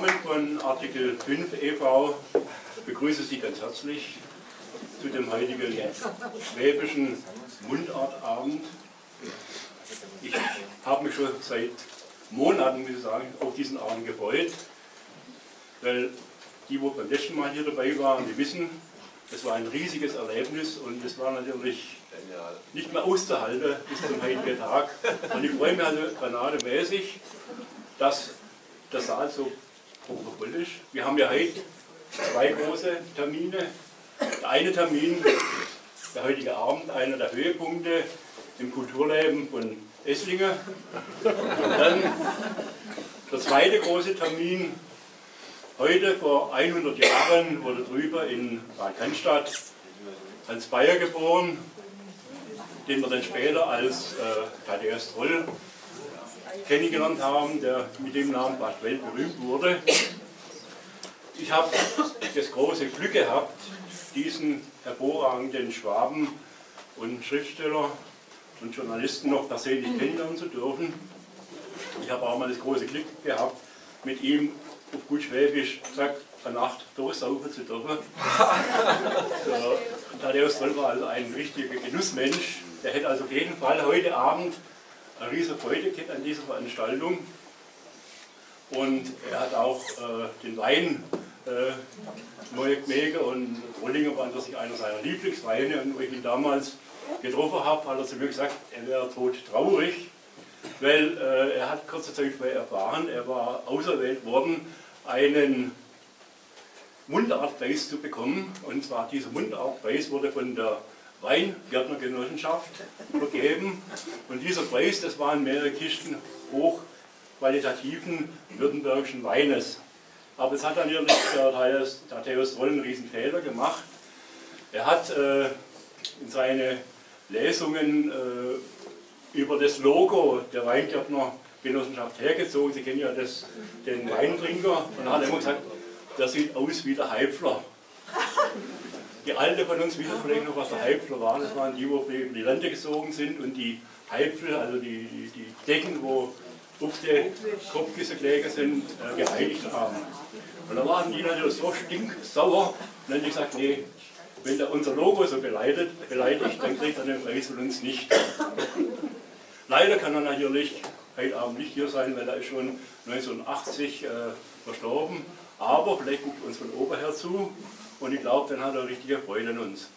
Namen von Artikel 5 e.V. begrüße Sie ganz herzlich zu dem heutigen schwäbischen Mundartabend. Ich habe mich schon seit Monaten, muss ich sagen, auf diesen Abend gefreut, weil die beim letzten Mal hier dabei waren, die wissen, es war ein riesiges Erlebnis und es war natürlich nicht mehr auszuhalten bis zum heutigen Tag. Und ich freue mich also granatemäßig, dass der Saal so voll ist. Wir haben ja heute zwei große Termine. Der eine Termin, der heutige Abend, einer der Höhepunkte im Kulturleben von Esslingen. Und dann der zweite große Termin, heute vor 100 Jahren wurde drüber in Bad Cannstatt Hans Beyer geboren, den wir dann später als Thaddäus Troll kennengelernt haben, der mit dem Namen fast weltberühmt wurde. Ich habe das große Glück gehabt, diesen hervorragenden Schwaben und Schriftsteller und Journalisten noch persönlich kennenlernen zu dürfen. Ich habe auch mal das große Glück gehabt, mit ihm auf gut Schwäbisch gesagt, eine Nacht durchsaufen zu dürfen. Thaddäus Troll war also ein richtiger Genussmensch. Der hätte also auf jeden Fall heute Abend eine riesige Freude gehabt an dieser Veranstaltung. Und er hat auch den Wein neu gemägt und Trollinger war an sich einer seiner Lieblingsweine. Und wo ich ihn damals getroffen habe, hat er zu mir gesagt, er wäre todtraurig, weil er hat kurze Zeit vorher erfahren, er war auserwählt worden, einen Mundartpreis zu bekommen. Und zwar dieser Mundartpreis wurde von der Weingärtnergenossenschaft vergeben. Und dieser Preis, das waren mehrere Kisten hochqualitativen württembergischen Weines. Aber es hat dann natürlich der Thaddäus Troll einen riesen Fehler gemacht. Er hat in seine Lesungen über das Logo der Weingärtnergenossenschaft hergezogen. Sie kennen ja den Weintrinker. Und er hat immer gesagt, der sieht aus wie der Heipfler. Die Alte von uns wissen vielleicht noch, was der Heipfler war. Das waren die, wo über die Lande gezogen sind und die Heipfel, also die Decken, wo auf den Kopfkissen gelegen sind, gereinigt haben. Und da waren die natürlich so stinksauer und dann haben die gesagt, nee, wenn der unser Logo so beleidigt, dann kriegt er den Preis von uns nicht. Leider kann er natürlich heute Abend nicht hier sein, weil er ist schon 1980 verstorben. Aber vielleicht guckt uns von oben her zu und ich glaube, dann hat er richtige Freude an uns.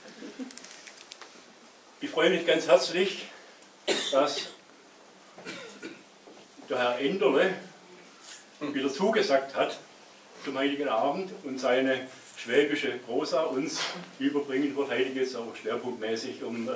Ich freue mich ganz herzlich, dass der Herr Enderle wieder zugesagt hat zum heutigen Abend und seine schwäbische Prosa uns überbringen wird. Heute geht es auch schwerpunktmäßig um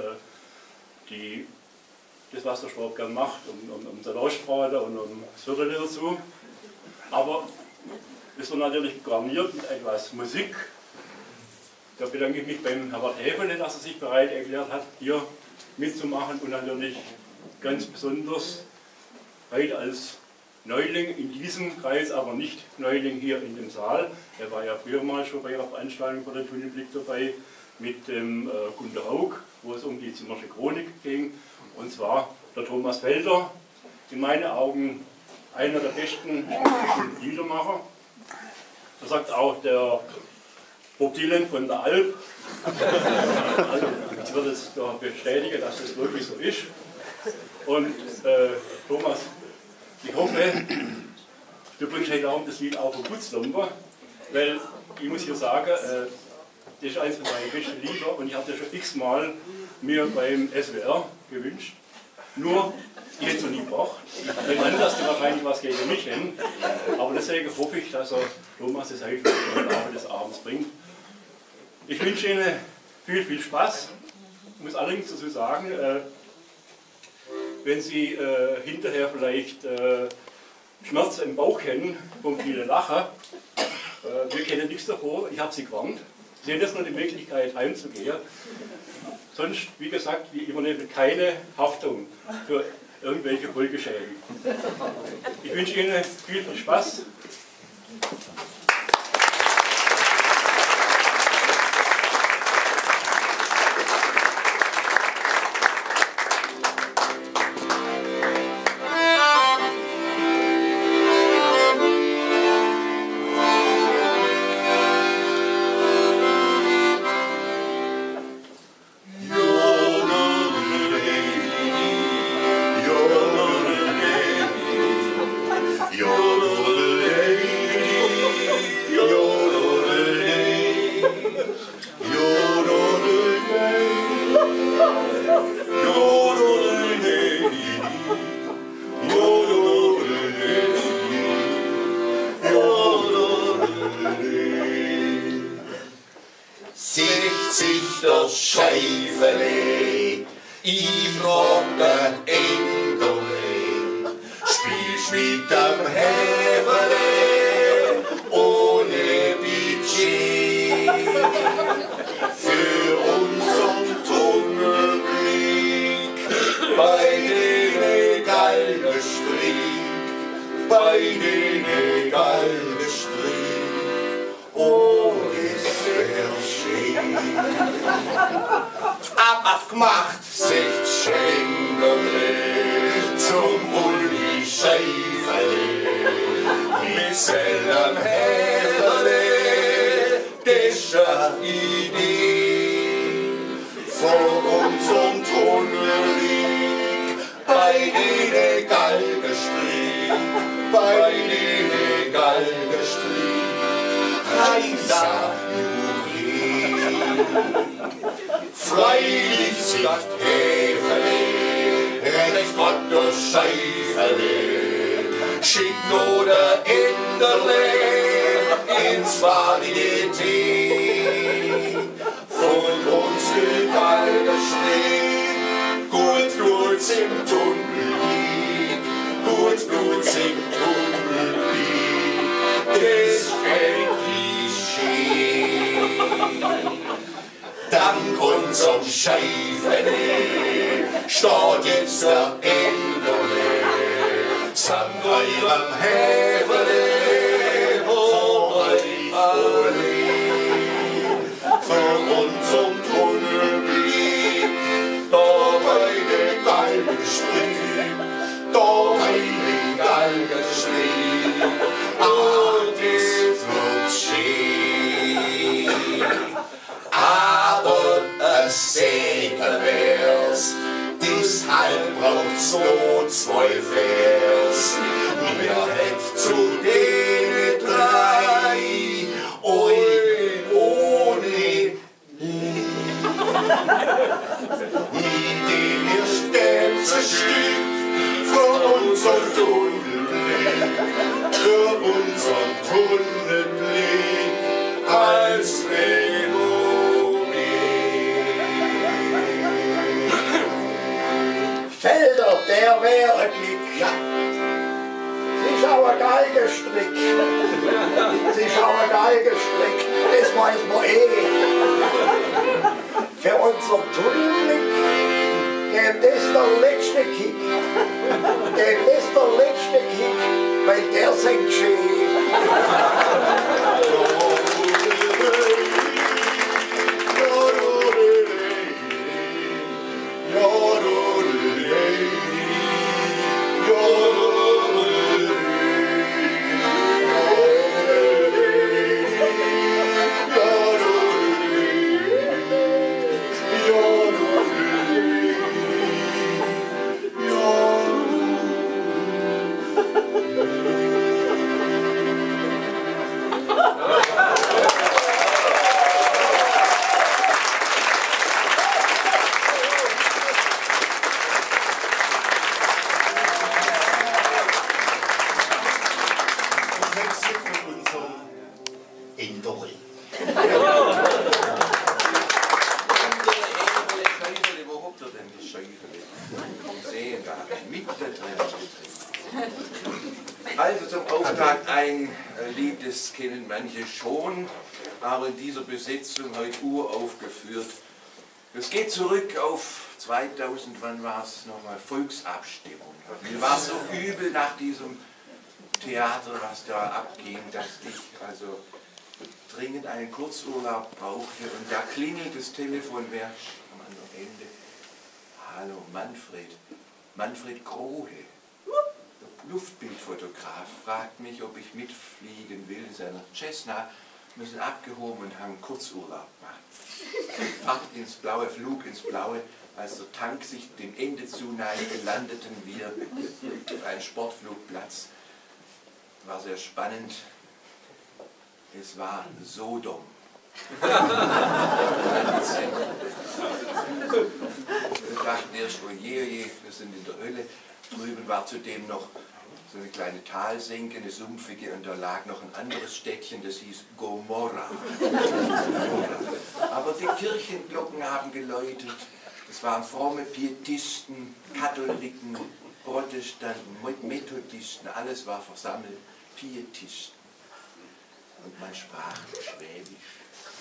das, was der Schwab gern macht, um Salatspraten und um das Viertel dazu. Aber es wird natürlich garniert mit etwas Musik. Da bedanke ich mich beim Herbert Häfele, dass er sich bereit erklärt hat, hier mitzumachen und natürlich ganz besonders heute als Neuling in diesem Kreis, aber nicht Neuling hier in dem Saal. Er war ja früher mal schon bei einer Veranstaltung von der Tunnelblick dabei mit dem Gunter Haug, wo es um die Zimmersche Chronik ging. Und zwar der Thomas Felder, in meinen Augen einer der besten Liedermacher. Da sagt auch der Bob Dylan von der Alp. Also, ich würde es bestätigen, dass das wirklich so ist. Und Thomas, ich hoffe, du bringst heute Abend das Lied auch von Putzlumper, weil ich muss hier sagen, das ist eines meiner besten Lieder und ich habe das schon x-mal mir beim SWR gewünscht. Nur, ich hätte es noch nie gebracht. Ich nehme an, dass die wahrscheinlich was gegen mich haben, aber deswegen hoffe ich, dass Thomas das heute im Laufe des Abends bringt. Ich wünsche Ihnen viel, viel Spaß. Ich muss allerdings dazu sagen, wenn Sie hinterher vielleicht Schmerz im Bauch kennen vom vielen Lachen, wir kennen nichts davor, ich habe Sie gewarnt. Sie haben jetzt noch die Möglichkeit heimzugehen. Sonst, wie gesagt, wir übernehmen keine Haftung für irgendwelche Folgeschäden. Ich wünsche Ihnen viel, viel Spaß. mit am Häferle ohne Budget für unseren Tunnelblick bei den Galgenstrick, bei den Galgenstrick. Oh, es wär schön. Ab aufgemacht, 6 Schenkerle zum Uli Schäferle mit selben Häferle, das ist eine Idee von unserem Tunnelweg bei den Galgenstrick, bei den Galgenstrick. Heisa freilich sagt Häferle, recht Gott durch Scheiferle, schickt oder Enderle ins Varieté. Von uns Galgenstrick, gut tut's im Tunnelblick, gut tut's im Tunnelblick, das fällt wie schön. Dank unserem Schäferle steht jetzt der Enderle samt eurem Häferle vor euch alle. Für unseren Tunnelblick, da bei den Galgenstrick, da bei den Galgenstrick, ah, das wird schön. Aber ein Säger wär's, deshalb braucht's nur 2 Vers. Wer hätt zu denen 3 ohne den erst gäb's ein Stück für unseren Tunnelblick, für unseren Tunnelblick als Felder, der wäre Glück. Ja. Sie ist auch ein Galgenstrick. Sie ist auch ein Galgenstrick. Das weiß man eh. Für unseren Tunnelblick gibt es der letzte Kick. Gibt es der letzte Kick, weil der singt schön. Also zum Auftakt ein Lied, das kennen manche schon, aber in dieser Besetzung heute uraufgeführt. Es geht zurück auf 2000, wann war es nochmal, Volksabstimmung. Mir war es so übel nach diesem Theater, was da abging, dass ich also dringend einen Kurzurlaub brauchte und da klingelt das Telefon, wer am anderen Ende. Hallo Manfred, Manfred Grohe. Luftbildfotograf, fragt mich, ob ich mitfliegen will. Seine Cessna müssen abgehoben und haben Kurzurlaub machen. Fahrt ins Blaue, Flug ins Blaue. Als der Tank sich dem Ende zuneigte, landeten wir auf einem Sportflugplatz. War sehr spannend. Es war Sodom. Wir dachten erst, oje, oje, wir sind in der Hölle. Drüben war zudem noch so eine kleine Talsenke, eine sumpfige, und da lag noch ein anderes Städtchen, das hieß Gomorra. Aber die Kirchenglocken haben geläutet. Es waren fromme Pietisten, Katholiken, Protestanten, Methodisten, alles war versammelt, Pietisten. Und man sprach Schwäbisch.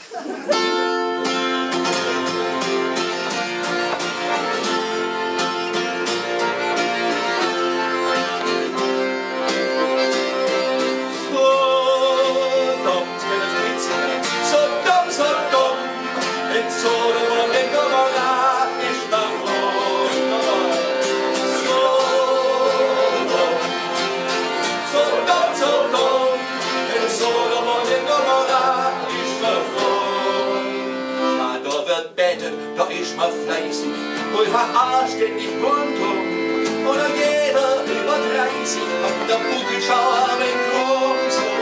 Da ist man fleißig und verarscht den nicht rundum. Oder jeder über 30 auf der Buckelschau mit rum.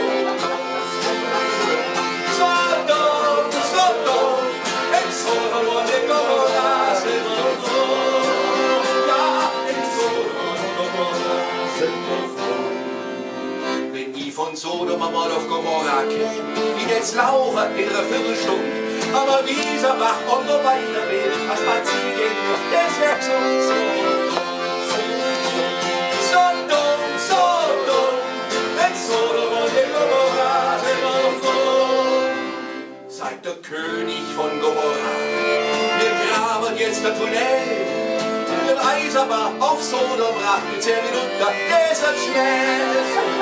So dumm, ich so dumm, ich Gomorra sind wir froh. Ja, ich so dumm, sind wir froh. Wenn ich von Sodom einmal auf Gomorra käme, ich jetzt laufe in einer Viertelstunde. Aber dieser Bach und der Beine will, als Spazieren, das wär so dumm, wenn Sodom und Gomorra sind wir froh. Sagt der König von Gomorra, wir graben jetzt der Tunnel, den Eisenbach auf Sodom bracht in 10 Minuten, das wird schnell.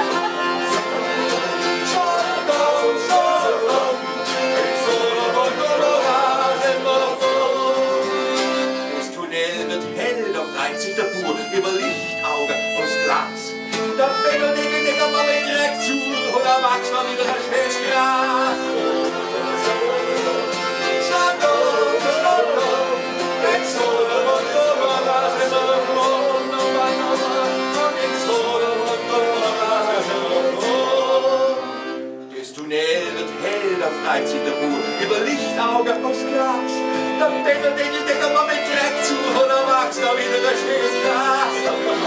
Sich der Bur über Lichtauge aus Glas. Da Bäcker, Digger, mal mit direkt zu, oder wachs mal wieder ein schönes Gras. Jetzt Sodom und Gomorra sind wir froh, und jetzt Sodom und Gomorra sind wir froh. Das Tunnel wird hell, da freit sich der Bur über Lichtauge aus Glas. Da Bäcker, Digger, mal mit direkt zu, oder wachs mal wieder ein schönes Gras.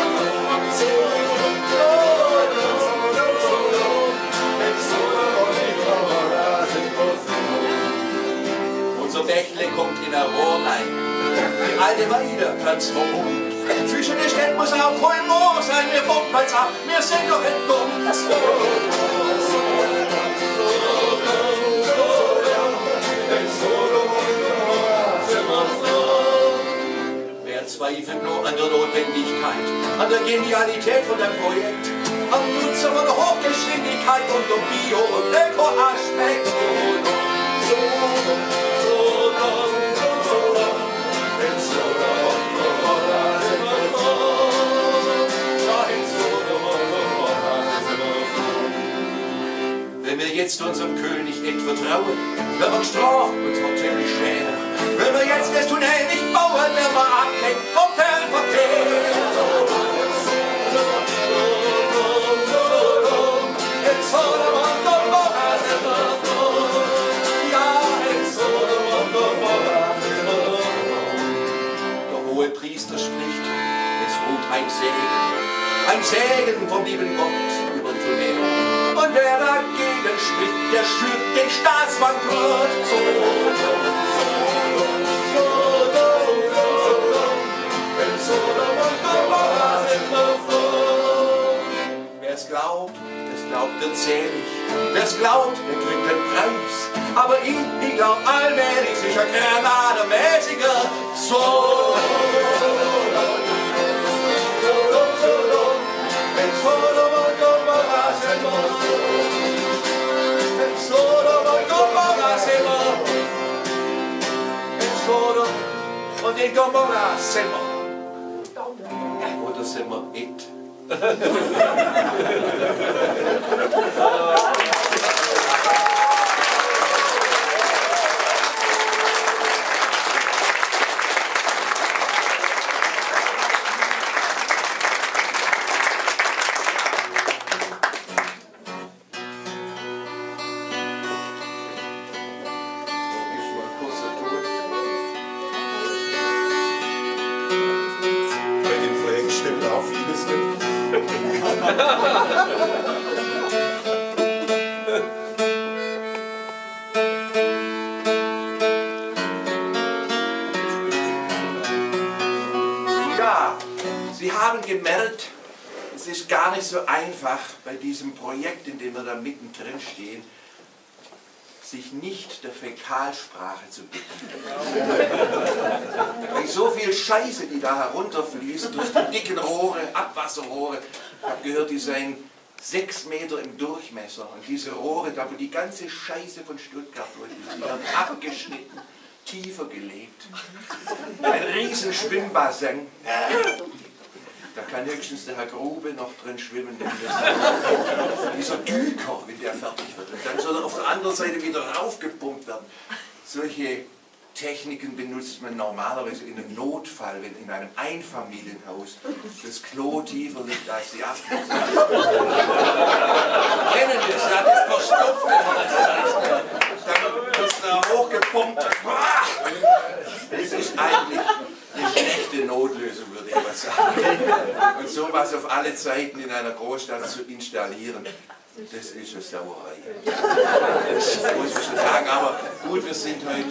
Unser Bächle kommt in ein Rohr rein, die alte Weide tanzt vorbei. Zwischen den Städten muss auch kein Moor sein, wir pumpen uns ab, wir sind doch nicht dumm. Wer zweifelt nur an der Notwendigkeit, an der Genialität von dem Projekt, am Nutzen von der Hochgeschwindigkeit und dem Bio- und Öko-Aspekt? Wenn wir jetzt unserem König nicht vertrauen, werden wir gestraft und zwar ziemlich schwer. Wenn wir jetzt das Tunnel nicht bauen, werden wir abhängen vom Fernverkehr. Jetzt Sodom und Gomorra sind wir froh. Ja, jetzt Sodom und Gomorra sind wir froh. Der hohe Priester spricht, es ruht ein Segen vom lieben Gott über den Tunnel. Und wer dagegen spricht, der schürt den Staatsbankrott. Sodom und Gomorra sind wir froh. Wer's glaubt, wird selig. Wer's glaubt, der kriegt den Preis. Aber ich glaub allmählich sicher granademäßiger. Sodom, wenn Sodom und Gomorra sind wir froh. Wenn Sodom und Gomorra sind wir. Wenn Sodom und in Gomorra sind wir. Oder sind wir it? Ja, Sie haben gemerkt, es ist gar nicht so einfach bei diesem Projekt, in dem wir da mittendrin stehen, sich nicht der Fäkalsprache zu bedienen. Weil so viel Scheiße, die da herunterfließt, durch die dicken Rohre, Abwasserrohre, ich habe gehört, die seien 6 Meter im Durchmesser. Und diese Rohre, da wo die ganze Scheiße von Stuttgart durch ist, die werden abgeschnitten, tiefer gelegt. Ein riesen Schwimmbassin. Da kann höchstens der Herr Grube noch drin schwimmen. Dieser Düker, wenn der fertig wird. Und dann soll er auf der anderen Seite wieder raufgepumpt werden. Solche Techniken benutzt man normalerweise in einem Notfall, wenn in einem Einfamilienhaus das Klo tiefer liegt als die Abflüsse. Kennen das? Ja, das verstopft immer das Zeichen. Dann wird es da hochgepumpt. Das ist eigentlich eine schlechte Notlösung, würde ich mal sagen. Und sowas auf alle Zeiten in einer Großstadt zu installieren, das ist eine Sauerei. Das muss ich schon sagen. Aber gut, wir sind heute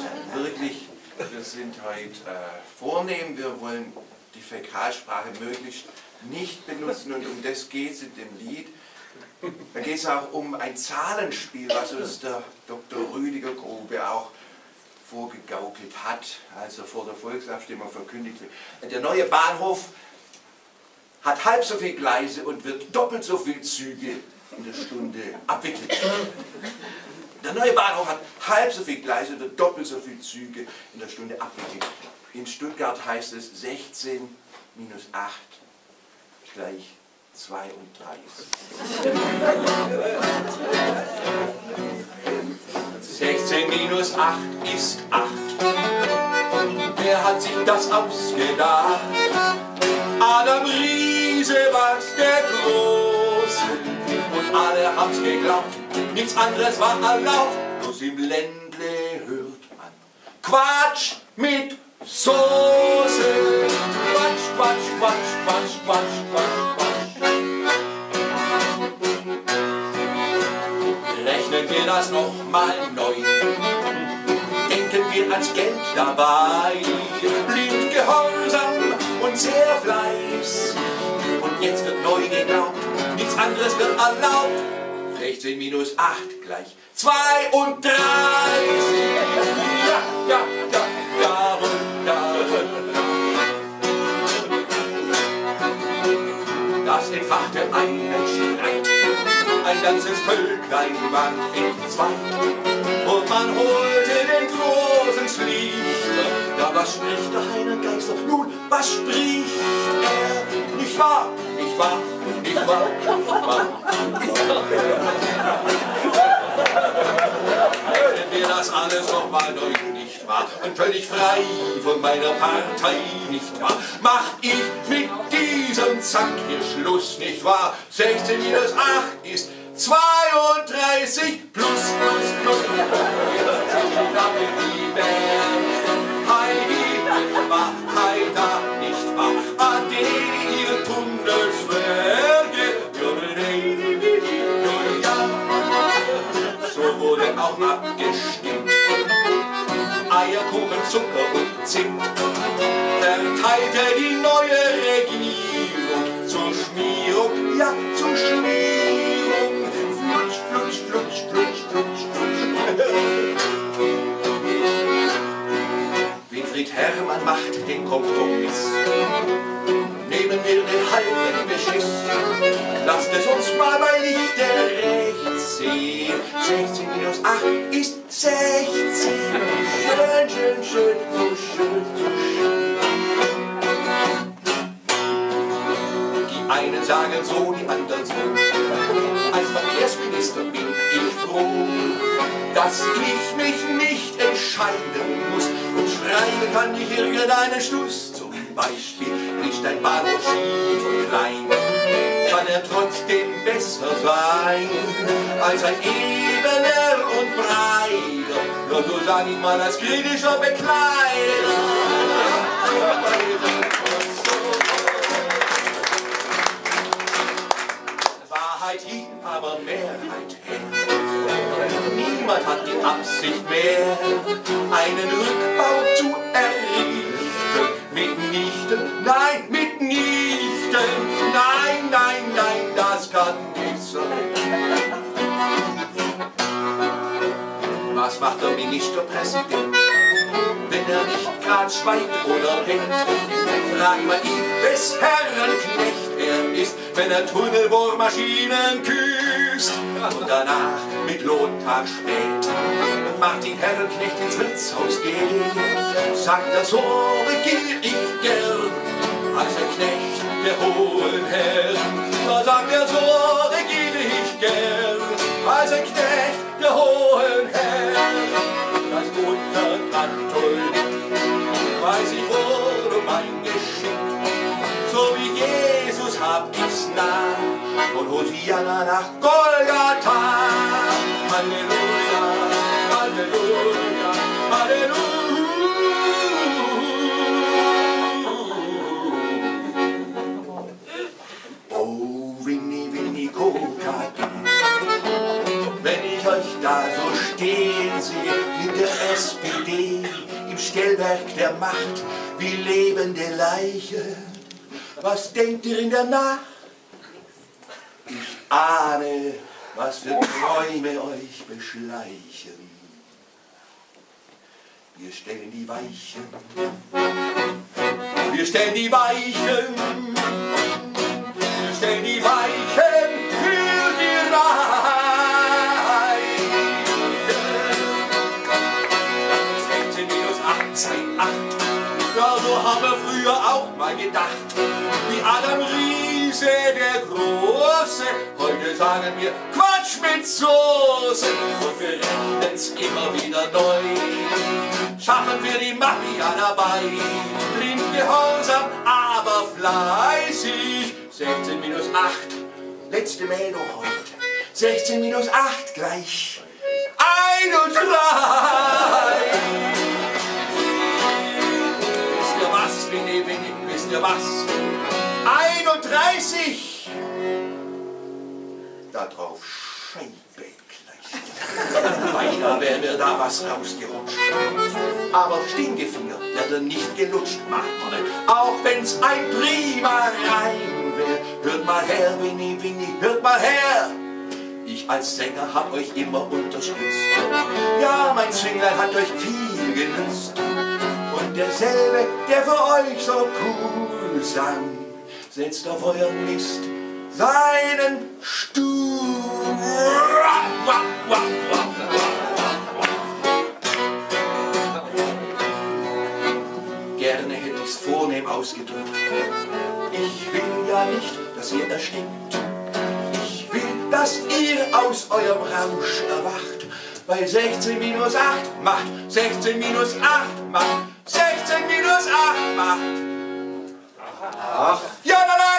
vornehm. Wir wollen die Fäkalsprache möglichst nicht benutzen und um das geht es in dem Lied. Da geht es auch um ein Zahlenspiel, was uns der Dr. Rüdiger Grube auch vorgegaukelt hat, als er vor der Volksabstimmung verkündigt wird. Der neue Bahnhof hat halb so viele Gleise und wird doppelt so viele Züge in der Stunde abwickeln. Der neue Bahnhof hat halb so viele Gleise und wird doppelt so viele Züge in der Stunde abwickeln. In Stuttgart heißt es 16 minus 8 gleich 32. 16 minus 8 ist 8. Wer hat sich das ausgedacht? Adam Riese war's, der Große. Und alle haben's geglaubt, nichts anderes war erlaubt. Bloß im Ländle hört man Quatsch mit Soße. Quatsch, Quatsch, Quatsch, Quatsch, Quatsch, Quatsch, Quatsch. Rechnen wir das noch mal neu. Denken wir ans Geld dabei. Blind Gehorsam und sehr Fleiß. Und jetzt wird neu geglaubt, nichts anderes wird erlaubt. 16 minus 8 gleich 32. Ja, ja, ja, jawohl, jawohl. Das entfachte einen Streit. Ein ganzes Völklein war in zwei. Und man holte den großen Schlichter. Ja, was spricht der Heiner Geister? Nun, was spricht er? Nicht wahr, nicht wahr, nicht wahr, nicht wahr. Rechnen wir das alles nochmal durch, nicht wahr? Und völlig frei von meiner Partei, nicht wahr? Mach ich mit diesem Zack hier Schluss, nicht wahr? 16 minus 8 ist 32 plus, plus, plus. Heidi, nicht wahr, Heida, nicht wahr? Ade, ihr Tunnelswerke. So wurde auch abgestimmt. Eierkuchen, Zucker und Zimt verteilte die neue Regierung zur Schmierung, ja, zur Schmierung. Flutsch, flutsch, flutsch, flutsch, flutsch, flutsch. Winfried Herrmann macht den Kompromiss. Nehmen wir den halben Beschiss. Lasst es uns mal bei Lichte rechts sehen. 16 minus 8 ist 16. Schön, schön, schön, so schön, so schön. Die einen sagen so, die anderen so. Als Verkehrsminister bin ich froh, dass ich mich nicht entscheiden muss. Und schreiben kann ich irgendeinen Schluss. Zum Beispiel ist ein Bahnhof schief und klein, kann er trotzdem besser sein als ein ebener und breiter. Nur so sag ich mal als kritischer Bekleider. Wahrheit hin, aber Mehrheit her. Niemand hat die Absicht mehr, einen Rückbau zu errichten. Mitnichten, nein, mitnichten, nein, nein, nein. dann die Sonne. Was macht der Ministerpräsident, wenn er nicht grad schweigt oder pennt? Frag mal ihn, wes Herrenknecht er ist, wenn er Tunnelbohrmaschinen küsst. Und danach mit Lohntag spät macht die Herrenknecht ins Wirtshaus gehen. Sagt er, so regier ich gern als ein Knecht der hohen Herren. Da sagt er, so regiere ich gern als ein Knecht der hohen Herren. Das Unterkanton weiß ich wohl um mein Geschick. So wie Jesus hab ich's nah von Hosianna nach Golgatha. Halleluja, Halleluja, Halleluja. Oh, Winnie, Winnie, Coca-Cola. Wenn ich euch da so stehen sehe mit der SPD im Stellwerk der Macht wie lebende Leiche, was denkt ihr in der Nacht? Ich ahne, was für Träume euch beschleichen. Wir stellen die Weichen, wir stellen die Weichen, wir stellen die Weichen für die Reichen. 16 minus 8 sei 8. Ja, so haben wir früher auch mal gedacht. Wie Adam Riese, der Große. Heute sagen wir Quatsch mit Soße. Und wir rechnen's immer wieder neu. Schaffen wir die Mafia dabei. Blind gehorsam, aber fleißig. 16 minus 8. Letzte Meldung heute. 16 minus 8 gleich 31. Wisst ihr was? 31! Da drauf Scheibe gleich. Beinahe wäre mir da was rausgerutscht. Aber Stinkefinger wird er nicht gelutscht, macht man nicht. Auch wenn's ein prima Reim wär. Hört mal her, Winnie, Winnie, hört mal her! Ich als Sänger hab euch immer unterstützt. Ja, mein Zünglein hat euch viel genützt. Und derselbe, der für euch so cool sang, setzt auf euren Mist seinen Stuhl. Gerne hätte ich's vornehm ausgedrückt. Ich will ja nicht, dass ihr erstickt. Ich will, dass ihr aus eurem Rausch erwacht. Weil 16 minus 8 macht 16 minus 8 macht 16 minus 8 macht 8. Ja, nein, nein.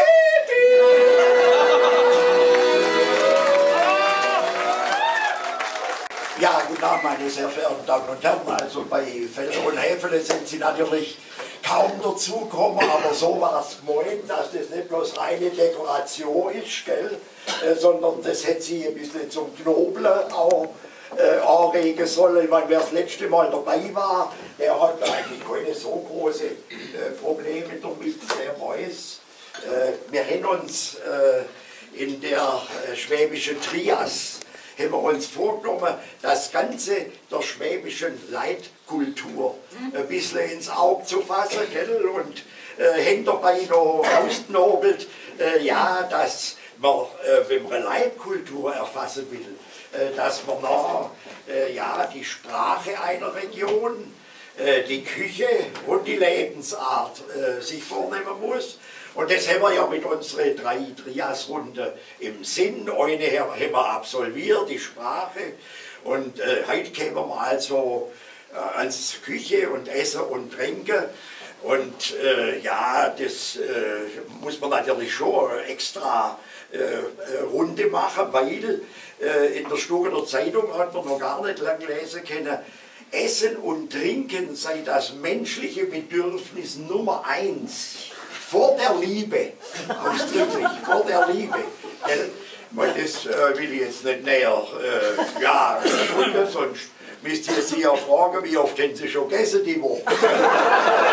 Ja, guten Abend, meine sehr verehrten Damen und Herren. Also bei Felder und Häfele sind Sie natürlich kaum dazugekommen, aber so war es gemeint, dass das nicht bloß reine Dekoration ist, gell, sondern das hätte Sie ein bisschen zum Knobeln auch anregen sollen. Ich meine, wer das letzte Mal dabei war, der hat eigentlich keine so große Probleme damit, der weiß. Wir haben uns in der schwäbischen Trias haben wir uns vorgenommen, das Ganze der schwäbischen Leitkultur ein bisschen ins Auge zu fassen, gell? Und hängt dabei noch ausgenobelt, ja, dass man, wenn man eine Leitkultur erfassen will, dass man noch ja, die Sprache einer Region, die Küche und die Lebensart sich vornehmen muss. Und das haben wir ja mit unserer Trias-Runde im Sinn. Eine haben wir absolviert, die Sprache. Und heute kommen wir also ans Küche und Essen und Trinken. Und ja, das muss man natürlich schon extra Runde machen, weil in der Stuttgarter Zeitung hat man noch gar nicht lang lesen können, Essen und Trinken sei das menschliche Bedürfnis Nummer 1. Vor der Liebe, ausdrücklich, vor der Liebe. Weil das will ich jetzt nicht näher ja, erkunden, sonst müsst ihr Sie ja fragen, wie oft haben Sie schon gegessen die Woche?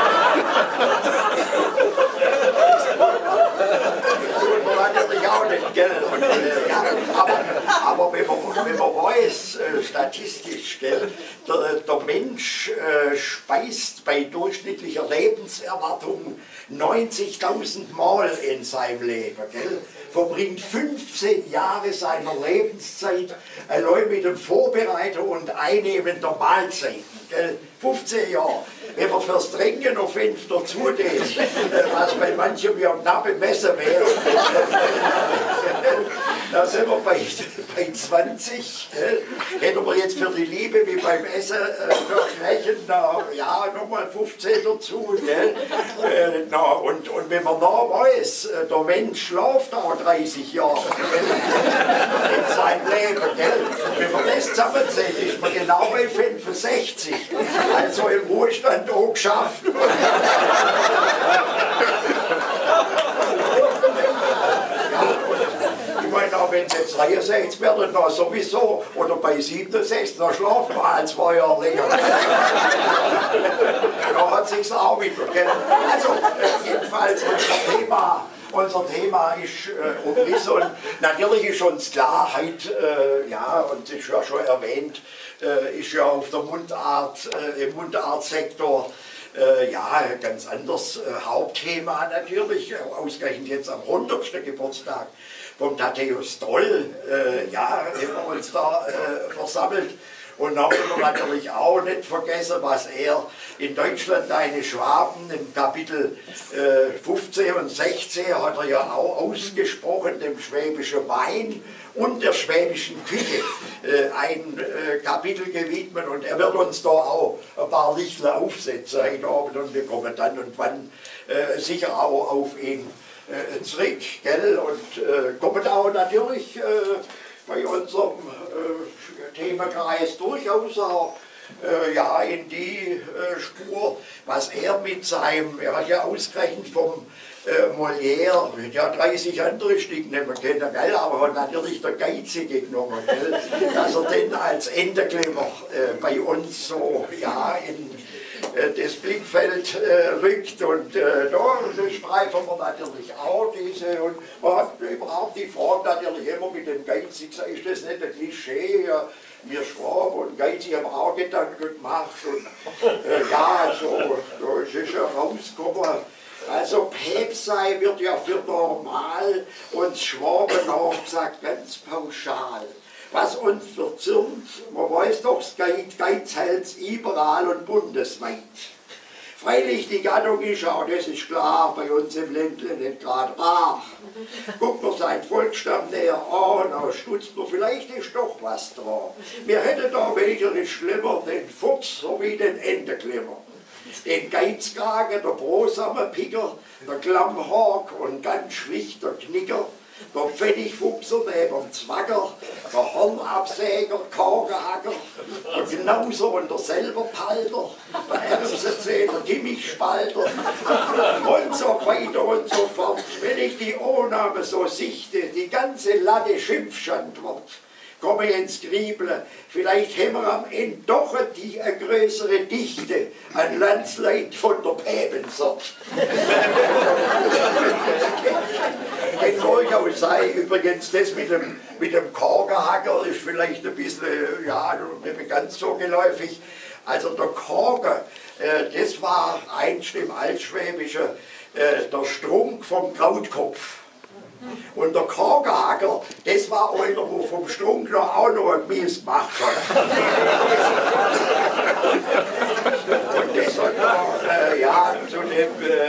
Das tut man natürlich auch nicht. Gell? Und, ja, aber wenn man weiß, statistisch, gell, der Mensch speist bei durchschnittlicher Lebenserwartung 90.000 Mal in seinem Leben, gell, verbringt 15 Jahre seiner Lebenszeit allein mit dem Vorbereiten und Einnehmen der Mahlzeiten. Gell? 15 Jahre. Wenn man fürs Trinken noch 5 dazu tut, was bei manchem ja knappe Messer wäre, da sind wir bei 20. Hätten wir jetzt für die Liebe wie beim Essen vergleichen, ja, nochmal 15 dazu. Und wenn man noch weiß, der Mensch schläft auch 30 Jahre in seinem Leben. Gell? Wenn man das zusammenzählt, ist man genau bei 65. Also im Ruhestand auch geschafft. Ich meine, auch wenn es jetzt 63 werden, dann sowieso, oder bei 67, dann schlafen wir halt 2 Jahre länger. Da hat sich's auch wieder. Gell? Also, jedenfalls unser Thema ist Umriss und natürlich ist uns klar, heute, ja, und das ist ja schon erwähnt, ist ja auf der Mundart, im Mundartsektor ja, ein ganz anderes Hauptthema natürlich, ausgerechnet jetzt am 100. Geburtstag vom Thaddäus Doll, ja, haben wir uns da versammelt. Und dann haben wir natürlich auch nicht vergessen, was er in Deutschland, eine Schwaben, im Kapitel 15 und 16 hat er ja auch ausgesprochen, dem schwäbischen Wein und der schwäbischen Küche ein Kapitel gewidmet. Und er wird uns da auch ein paar Lichtler aufsetzen heute Abend und wir kommen dann und wann sicher auch auf ihn zurück. Gell? Und kommen auch natürlich bei unserem Themenkreis durchaus auch ja, in die Spur, was er mit seinem, er hat ja ausgerechnet vom Molière, ja 30 andere Stücke nehmen können, gell, aber hat natürlich der Geizige genommen, gell, dass er den als Endeklemmer bei uns so ja, in das Blickfeld rückt und da streifen wir natürlich auch diese und man hat überhaupt die Frage natürlich immer mit dem Geizig, ist das nicht ein Klischee? Ja, wir Schwaben und Geizig haben auch Gedanken gemacht und ja, so ist es ja rausgekommen. Also Päpstsein wird ja für normal und Schwaben auch gesagt, ganz pauschal. Was uns verzirnt, man weiß doch, Geiz hält überall und bundesweit. Freilich, die Gattung ist auch, das ist klar, bei uns im Ländle nicht gerade rar. Guckt man seinen Volksstamm näher an, dann stutzt man, vielleicht ist doch was dran. Wir hätten da welcher nicht schlimmer, den Furz sowie den Endeklemmer. Den Geizkragen, der brosamer Picker, der Klammhork und ganz schlichter Knicker, der Pfennigfuchser neben dem Zwacker, der Hornabsäger, Korgehacker, der Gnauser und der Selberpalter, der Erbsenzähler, Gimmichspalter und so weiter und so fort. Wenn ich die Annahme so sichte, die ganze Latte Schimpfschand wird, komme ins Griebeln, vielleicht haben wir am Ende doch eine größere Dichte an Landsleit von der Päbenser. Kann durchaus sein, übrigens das mit dem Korgehacker ist vielleicht ein bisschen, ja, nicht ganz so geläufig. Also der Korger, das war einst im Altschwäbischen der Strunk vom Krautkopf. Und der Korgehacker, das war einer, der vom Strunkler auch noch ein Mies gemacht hat. Und das hat er, ja, zu dem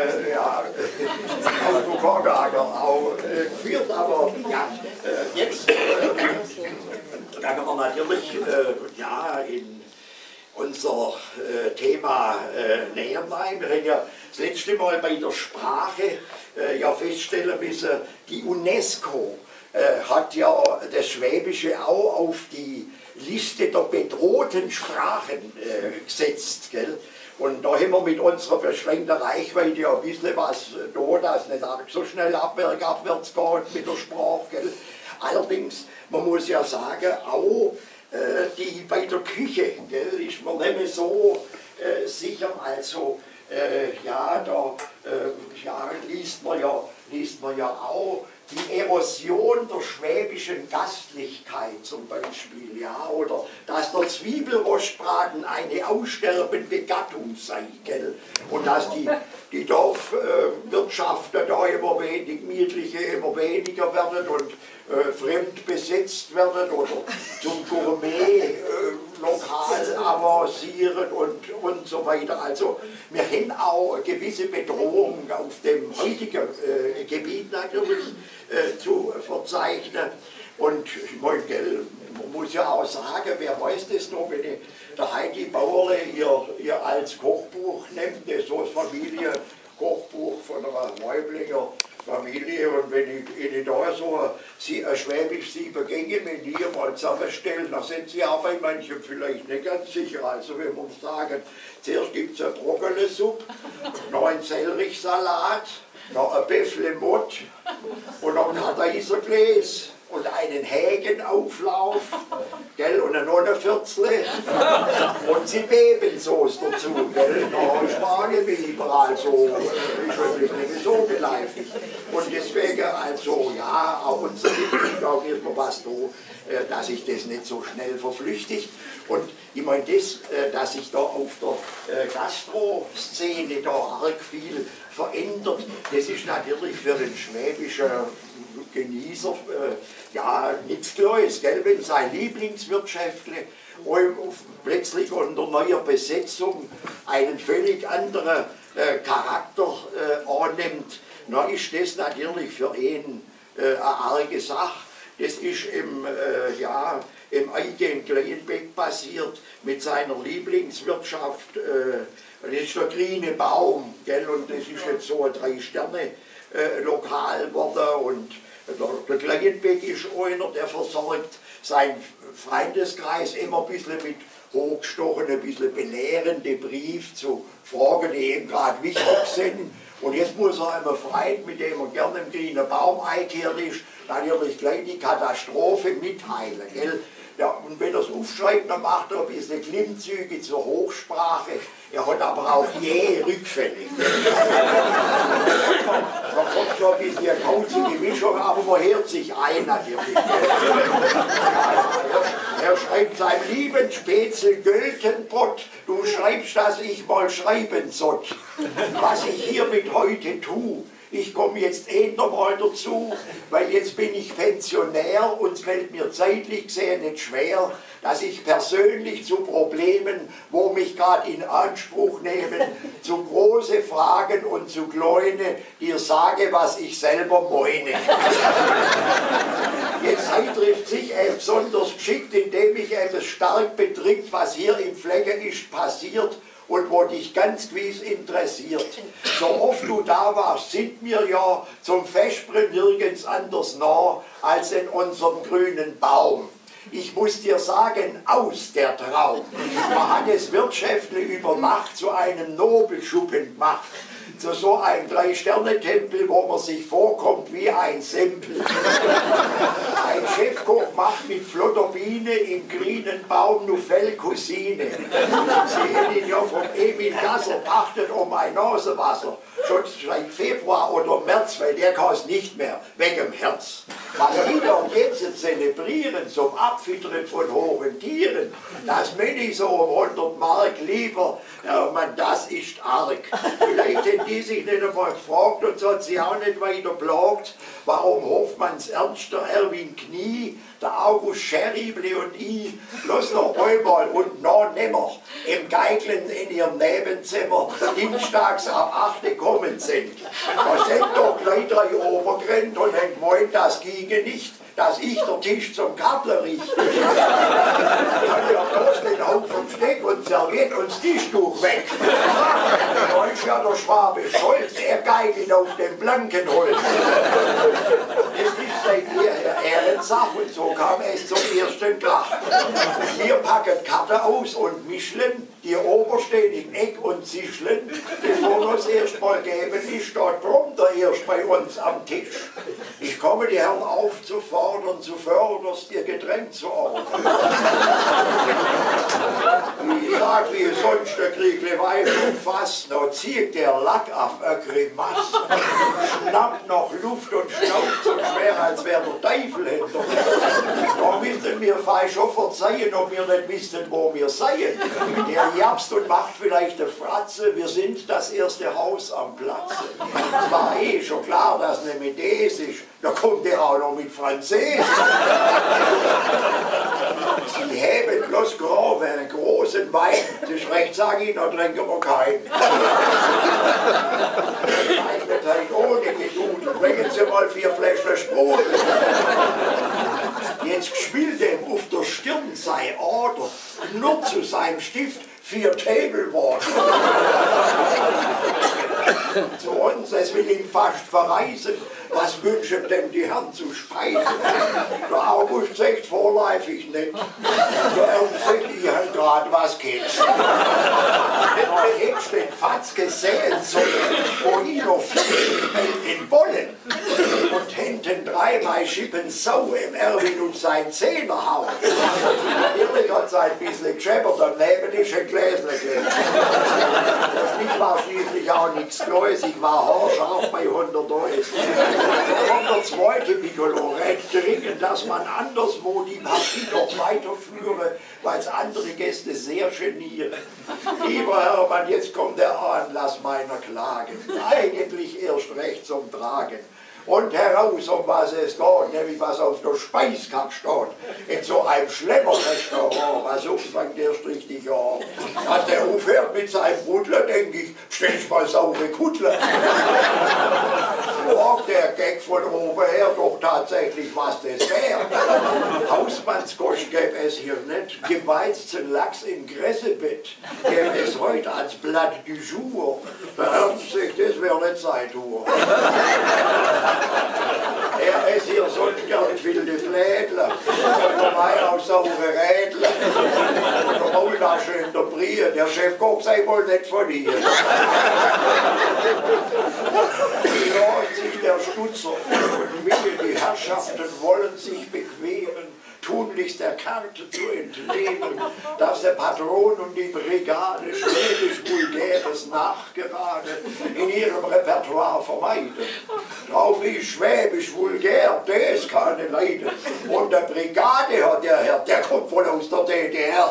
Korgehacker auch geführt. Aber ja, jetzt können wir natürlich ja, in unser Thema näher rein. Wir haben ja das letzte Mal bei der Sprache ja feststellen müssen, die UNESCO hat ja das Schwäbische auch auf die Liste der bedrohten Sprachen gesetzt. Gell? Und da haben wir mit unserer beschränkten Reichweite ja ein bisschen was da, dass nicht so schnell abwärts geht mit der Sprache. Gell? Allerdings, man muss ja sagen, auch die bei der Küche, gell, ist man nicht mehr so sicher, also ja, da ja, liest man ja auch die Erosion der schwäbischen Gastlichkeit zum Beispiel, ja, oder dass der Zwiebelrostbraten eine aussterbende Gattung sei, gell? Und dass die Dorfwirtschaften da immer mietliche immer weniger werden und fremd besetzt werden oder zum Gourmet lokal avancieren und so weiter. Also wir haben auch eine gewisse Bedrohung auf dem heutigen Gebiet natürlich zu verzeichnen. Und ich meine, man muss ja auch sagen, wer weiß das noch, wenn der Heidi Bauerle ihr als Kochbuch nimmt, das so das Familienkochbuch von einer Neublinger Familie, und wenn ich Ihnen da so ein schwäbisch 7 Gänge Menü mal zusammenstelle, dann sind Sie auch bei manchen vielleicht nicht ganz sicher. Also wenn wir sagen, zuerst gibt es eine Brokkolisuppe, noch einen Sellrichsalat, noch ein Bäffle Mott und noch ein Karteisergläs und einen Hägenauflauf, gell, und ein Nonnenviertel und Zwiebelsauce dazu, gell, noch Spanien wie überall so, ist so geläufig. Und deswegen, also, ja, auch unser Liebling, auch immer was da, dass sich das nicht so schnell verflüchtigt. Und ich meine, dass sich da auf der Gastro-Szene da arg viel verändert, das ist natürlich für den schwäbischen Genießer ja nichts Neues, gell? Wenn sein Lieblingswirtschaftle plötzlich unter neuer Besetzung einen völlig anderen Charakter annimmt, dann ist das natürlich für ihn eine arge Sache. Das ist im eigenen Kleinbeck passiert mit seiner Lieblingswirtschaft. Das ist der grüne Baum, gell? Und das ist jetzt so ein 3-Sterne-Lokal geworden. Und der Kleinbeck ist einer, der versorgt seinen Freundeskreis immer ein bisschen mit hochgestochenen, ein bisschen belehrende Briefe zu Fragen, die ihm gerade wichtig sind. Und jetzt muss er einem Freund, mit dem er gerne im grünen Baum eingekehrt ist, natürlich gleich die Katastrophe mitteilen. Gell? Ja, und wenn er es aufschreibt, dann macht er ein bisschen Klimmzüge zur Hochsprache. Er hat aber auch je Rückfälle. Man kommt schon ein bisschen eine kauzige Mischung, aber man hört sich ein natürlich. Er schreibt seinem lieben Spätzle Göltenpott, du schreibst, dass ich mal schreiben soll. Was ich hiermit heute tue. Ich komme jetzt mal dazu, weil jetzt bin ich Pensionär und es fällt mir zeitlich gesehen nicht schwer, dass ich persönlich zu Problemen, wo mich gerade in Anspruch nehmen, zu große Fragen und zu kleine, dir sage, was ich selber meine. Jetzt trifft sich besonders geschickt, indem ich etwas stark betrifft, was hier im Flecken ist passiert, und wo dich ganz gewiss interessiert. So oft du da warst, sind wir ja zum Vespre nirgends anders nah als in unserem grünen Baum. Ich muss dir sagen, aus der Traum. Man hat das Wirtschaftle über Nacht zu einem Nobelschuppen gemacht. Zu so einem 3-Sterne-Tempel, wo man sich vorkommt wie ein Sempel. Ein Chefkoch macht mit flotter Biene im grünen Baum Nouvelle Cousine. Sie hätten ihn ja vom Emil Gasser pachtet um ein Nasewasser. Schon seit Februar oder März, weil der kann es nicht mehr, wegen dem Herz. Was die dort jetzt zelebrieren zum Abfüttern von hohen Tieren, das meine ich so um 100 Mark lieber, das ist arg. Vielleicht hätten die sich nicht einmal gefragt und so hat sie auch nicht weiter plagt, warum Hoffmanns Ernst, der Erwin Knie, der August Scherrible und ich bloß noch einmal und noch nimmer im Geiglen in ihrem Nebenzimmer dienstags ab 8 gekommen sind. Da sind doch gleich 3 Obergrenzt und haben gemeint, das ginge nicht, dass ich der Tisch zum Kappler richte. Ich habe ja bloß den Haufen Steck und Serviett und das Tischtuch weg. Da ist ja der Schwabe Scholz, er geigelt auf dem blanken Holz. Das ist seit jeher Ehrensache und so kam es zum ersten Krach. Wir packen Karte aus und Michelin, Die Ober stehen im Eck und zischeln, bevor wir es erst mal geben, ist dort drunter erst bei uns am Tisch. Ich komme die Herren aufzufordern, zuvörderst ihr Getränk zu ordnen. Ich sag, wie sonst der Kriegle Wein umfasst, noch zieht der Lack auf eine Grimasse, schnappt noch Luft und schnauft so schwer, als wäre der Teufel hinter mir. Da müssten wir fast schon verzeihen, ob wir nicht wissen, wo wir seien. Der japst und macht vielleicht eine Fratze, wir sind das erste Haus am Platze. Es war eh schon klar, dass nicht mit des ist, da kommt der auch noch mit Französisch. Sie heben bloß Grand, einen großen Wein, das recht sag ich, da trinken wir keinen. Eignet halt ohne Geduld, bringen Sie mal 4 Fläschchen Sprudel. Jetzt geschwillt ihm auf der Stirn sei Ader, knurrt zu seinem Stift 4 Table Water. Zu uns, es will ihn fast verreisen, was wünschen denn die Herren zu speisen? Der August sagt vorläufig nicht, der Ernst sagt, ich halt grad was Kids. Da hättest den Fatz gesehen sollen, wo ich noch 4 in Bollen und hinten 3 Mal Schippen Sau im Erwin und sein Zehnerhaus. Natürlich hat es ein bisschen gescheppert, daneben ist ein Gläsle gelegt. Ich war schließlich auch nichts Neues, ich war haarscharf bei 100 Euro. Da kommt der zweite Piccolo, rät dringend, dass man anderswo die Partie noch weiterführe, weil es andere Gäste sehr genieren. Lieber Hermann, jetzt kommt der Anlass meiner Klagen, eigentlich erst recht zum Tragen. Und heraus, um was es geht, nämlich was auf der Speiskarte steht. In so einem Schlemmerrestaurant, was umfängt erst richtig an. Als der aufhört mit seinem Butler, denke ich, stellst mal saure Kuttler. Fragt der Gag von oben her doch tatsächlich, was das wäre. Hausmannskost gäbe es hier nicht, geweizten Lachs im Gressebett, gäbe es heute als Blatt du jour. Der Ernst sagt, das wäre nicht sein Tour. Er ist hier sonst gern viele Flädler, und dabei auch saure Rädler. Und der Maultasche in der Brie, der Chefkoch sei wohl nicht von hier. Läuft sich der Stutzer und mitten die Herrschaften wollen sich bequemen, tunlichst der Karte zu entnehmen, dass der Patron und die Brigade schwäbisch-vulgäres Nachgerade in ihrem Repertoire vermeiden. Drauf ist schwäbisch-vulgär, das kann ich leiden. Und der Brigade hat der Herr, der kommt wohl aus der DDR.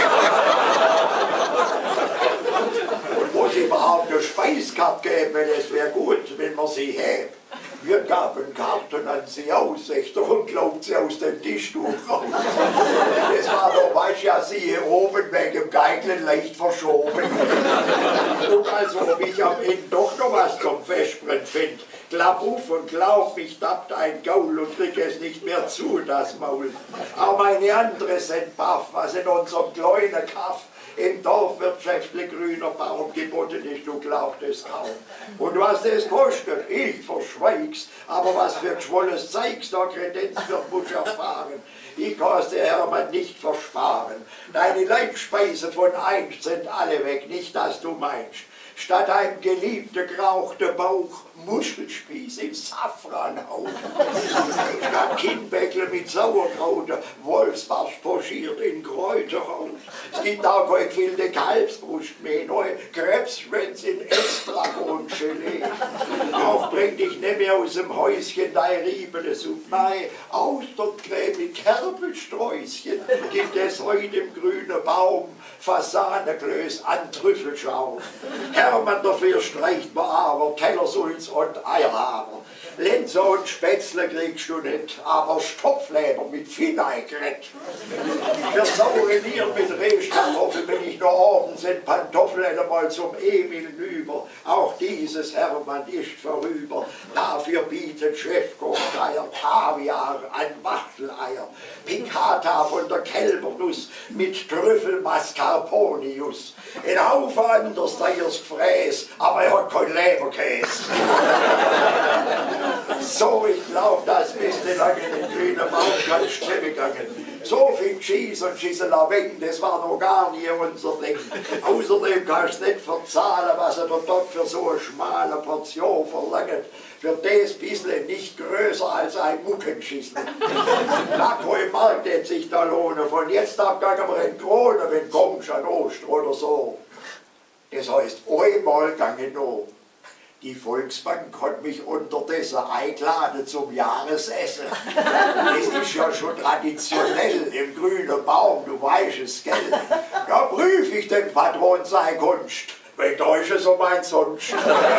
Und muss überhaupt eine Speiskarte geben, es wäre gut, wenn man sie hätte. Wir gaben Karten an sie aus, sagt er, und glaubt sie aus dem Tischtuch raus. Das war doch, weißt ja, sie hier oben wegen dem Geiglen leicht verschoben. Und also, ob ich am Ende doch noch was zum Vespren finde, klapp auf und glaub, mich tappt ein Gaul und krieg es nicht mehr zu, das Maul. Auch meine andere sind baff, was in unserem kleinen Kaff im Dorfwirtschaftler grüner Baum geboten ist, du glaubst es kaum. Und was das kostet, ich verschweig's, aber was für geschwolles Zeugs da Kredenz wird, muss erfahren. Ich kann's dir, Hermann, nicht versparen. Deine Leibspeise von einst sind alle weg, nicht dass du meinst. Statt einem geliebten gerauchten Bauch, Muschelspieß im Safranhaut. Statt Kinnbäckle mit Sauerkraut, Wolfsbarsch pochiert in Kräuterhaut. Es gibt auch keine gefüllte Kalbsbrust mehr, neue Krebsschwänze in Estragon-Gelee. Auch bring dich nicht mehr aus dem Häuschen dein riebene Suppe. Nein, Austerncreme mit Kerbelsträußchen gibt es heute im grünen Baum. Fasaneklöß an Trüffelschaum. Hermann dafür streicht man aber Tellersulz und Eierhaber. Lenzer und Spätzle kriegst du nicht, aber Stopfleber mit Vinaigrette. Für saure Nieren mit Rehkartoffeln bin ich nur abends in Pantoffeln einmal zum Emil über. Auch dieses, Hermann, ist vorüber. Dafür bietet Chefkoch Kaviar an Wachteleier, Piccata von der Kälbernuss mit Trüffel Mascarponius. Ein Haufen anders teures Gefräß, aber er hat kein Leberkäse. So, ich glaub, das ist nicht lange in den grünen Baum ganz schnell gegangen. So viel Cheese und Schießelaweng, das war noch gar nie unser Ding. Außerdem kannst du nicht verzahlen, was er dort für so eine schmale Portion verlangt. Für das bisschen nicht größer als ein Muckenschissel. Lacko im Markt hätte sich da lohnen. Von jetzt ab gehen wir in Krone, wenn kommst an Ost oder so. Das heißt, einmal gange noch. Die Volksbank hat mich unterdessen eingeladen zum Jahresessen. Das ist ja schon traditionell im grünen Baum, du weißt es, gell? Da prüfe ich den Patron seine Kunst. Wenn Deutsche so mein sonst.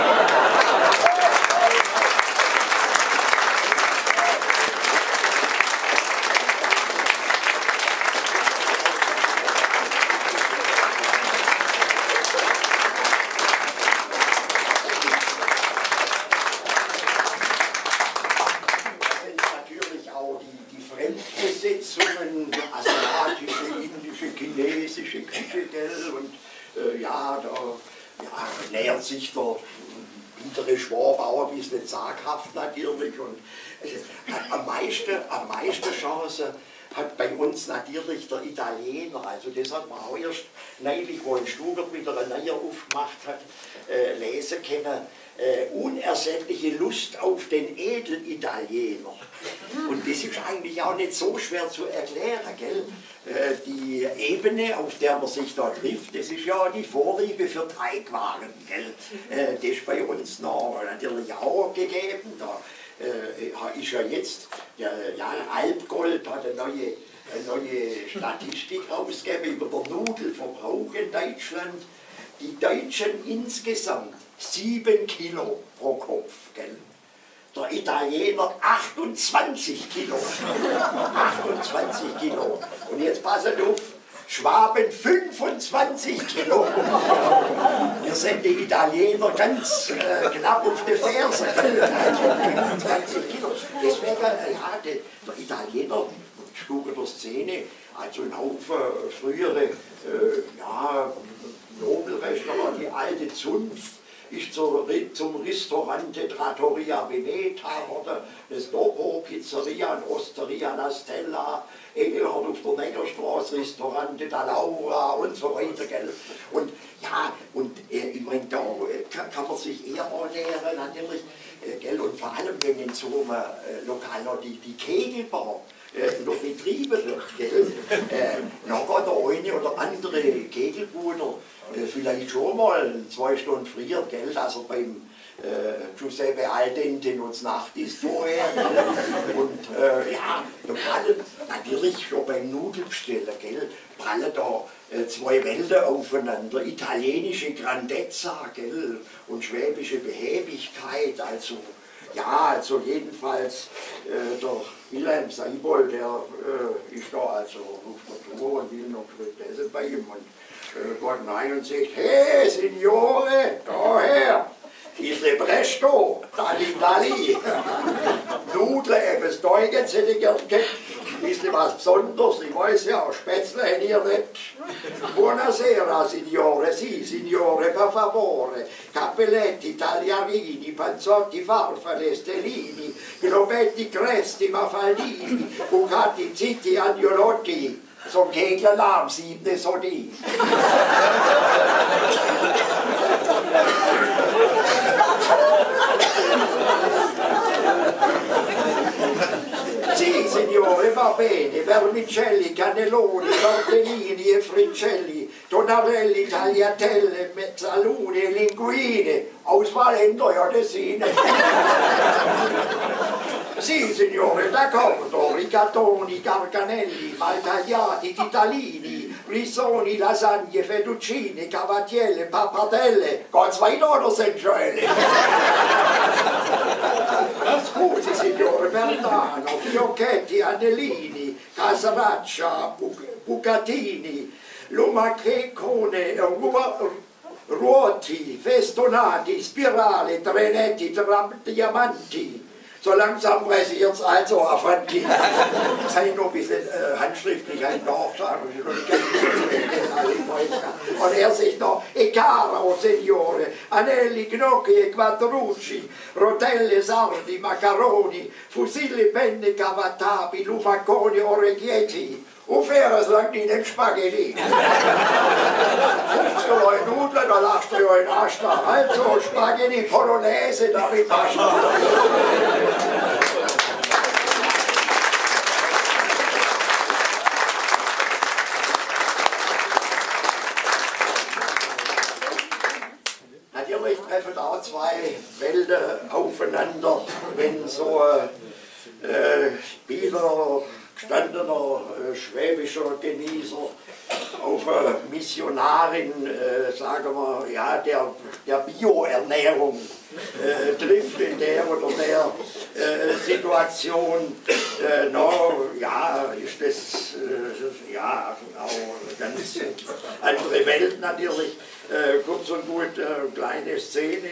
Besetzungen, asiatische, indische, chinesische Küche, gell? Und ja, da nähert sich der hintere Schwabauer ein bisschen zaghaft natürlich. Und hat am meisten Chance hat bei uns natürlich der Italiener. Also das hat man auch erst neulich, wo ein Stugert wieder eine neue aufgemacht hat, lesen können. Unersättliche Lust auf den Edelitaliener. Und das ist eigentlich auch nicht so schwer zu erklären, gell? Die Ebene, auf der man sich da trifft, das ist ja die Vorliebe für Teigwaren, gell? Das ist bei uns noch natürlich auch gegeben. Da ist ja jetzt, Alpgold hat eine neue Statistik rausgegeben über den Nudelverbrauch in Deutschland. Die Deutschen insgesamt 7 Kilo pro Kopf, gell? Der Italiener 28 Kilo. 28 Kilo. Und jetzt passet auf, Schwaben 25 Kilo. Wir sind die Italiener ganz knapp auf die Ferse. 25 Kilo. Deswegen, ja, der Italiener, Stuge der Szene, also ein Haufen frühere, Nobelrestaurant, die alte Zunft, ist zum Ristorante Trattoria Veneta oder das Dopo, Pizzeria und Osteria La Stella, Engelhorn auf der Neckarstraße, Restaurante da Laura und so weiter. Gell? Und ja, ich meine, da kann man sich eher annähern natürlich. Gell? Und vor allem, wenn in so einem Lokal noch die Kegelbar noch betrieben wird, gell? Dann geht der eine oder andere Kegelbruder vielleicht schon mal 2 Stunden früher, gell, dass er beim Giuseppe Aldente noch Nacht ist vorher. Und ja, da prallen natürlich schon beim Nudelbestellen, gell, prallen da 2 Welten aufeinander. Italienische Grandezza, gell, und schwäbische Behäbigkeit, also ja, also jedenfalls der Wilhelm Seibold, der ist da also auf der Tour und will noch essen bei ihm und geht rein und sagt, hey Signore, daher, diese Presto, Dali, Nudeln, etwas Teugens hätte ich gern gehabt, ein bisschen was Besonderes, ich weiß ja, Spätzle hätte ihr nicht. Buonasera, Signore, sì, Signore, per favore, cappelletti, tagliarini, panzotti, farfalle, stellini, globetti, cresti, mafaldini, bucati, zitti, agnolotti. Zum Kegelalarm, 7. Sodie. Sì, signore, va bene, vermicelli, cannelloni, tortellini e fricelli, tonarelli, tagliatelle, mezzalune e linguine, aus Valento e Odessine. Sì, signore, d'accordo, rigatoni, garganelli, maltagliati, titalini, risoni, lasagne, fettuccine, cavatielle, pappardelle, ganz weiter oder sind schöne? Scusi, signore, Verdano, fiocchetti, annellini, casaraccia, bucatini, lumachecone, ruoti, festonati, spirali, trenetti, diamanti, So langsam pressiert es also auf Avanti. Das habe ich noch ein bisschen handschriftlich nachgeschlagen. Und er sagt noch, e caro signore, anelli, gnocchi, quattrucci, rotelle, sardi, macaroni, fusilli, penne, cavattabi, lumacconi, orecchietti. Ungefähr, sagt die nicht Spaghetti. 50 Leute Nudeln, da lachst du ja in Asta. Also Spaghetti Polonaise, damit passt du. Natürlich treffen auch zwei Welten aufeinander, wenn so Spieler, gestandener schwäbischer Genießer auf eine Missionarin, sagen wir, ja, der Bioernährung trifft in der oder der Situation. Ja, ist das ja auch ganz andere Welt natürlich. Kurz und gut, kleine Szene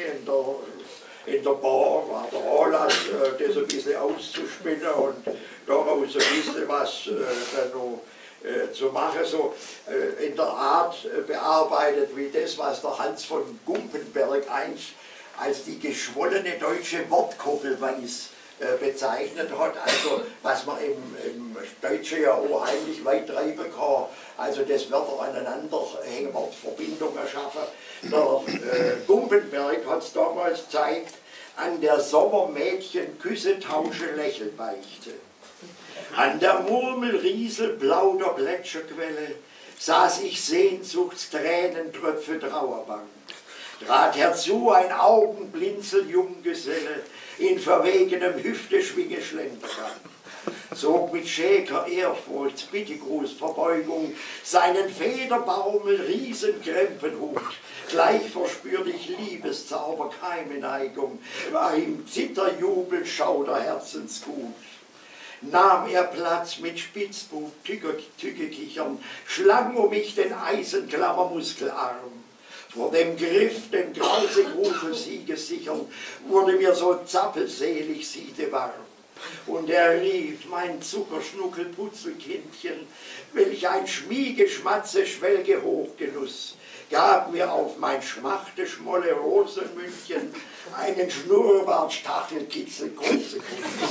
in der Bar war der Anlass, das ein bisschen auszuspinnen und daraus ein bisschen was dann noch zu machen, so in der Art bearbeitet wie das, was der Hans von Gumpenberg einst als die geschwollene deutsche Wortkoppelweis bezeichnet hat, also was man im Deutschen ja auch heimlich weit treiben kann, also das Wörter aneinander hängen, Verbindungen schaffen. Der Gumpenberg hat es damals gezeigt, an der Sommermädchen Küsse tausche Lächelbeichte. An der Murmelriesel blau der Gletscherquelle saß ich Sehnsuchtstränentröpfe Trauerbank. Trat herzu ein Augenblinzel Junggeselle in verwegenem Hüfteschwinge Schlendergang. Zog mit schäker Ehrfurcht, Bittegruß, Verbeugung seinen Federbaumel Riesenkrempenhut. Gleich verspür ich Liebeszauber, keine Neigung, war ihm Zitterjubel, Schauder, Herzensgut. Nahm er Platz mit Spitzbub, Tückekichern, schlang um mich den Eisenklammermuskelarm. Vor dem Griff, den Grausegrufel siegessichern, wurde mir so zappelselig siedewarm. Und er rief, mein Zuckerschnuckel-Putzelkindchen, welch ein Schmiegeschmatze, Schwelge Hochgenuss, gab mir auf mein Schmachte schmolle Rosenmündchen einen Schnurrbart-Stachelkitzel große Kunst.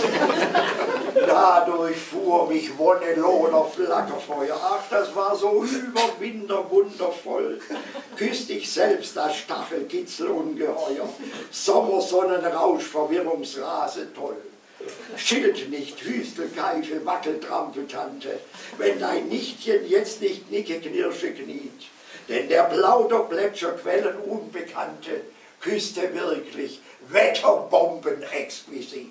Dadurch fuhr mich Wonnelohner Flackerfeuer, ach, das war so Überwinder wundervoll. Küsst ich selbst das Stachelkitzel ungeheuer, Sommersonnenrausch, Verwirrungsrase toll. Schilt nicht, Hüstelkeife, Wackeltrampeltante, wenn dein Nichtchen jetzt nicht Nicke-Knirsche kniet. Denn der Plauder Gletscherquellen Unbekannte küsste wirklich Wetterbomben exquisit.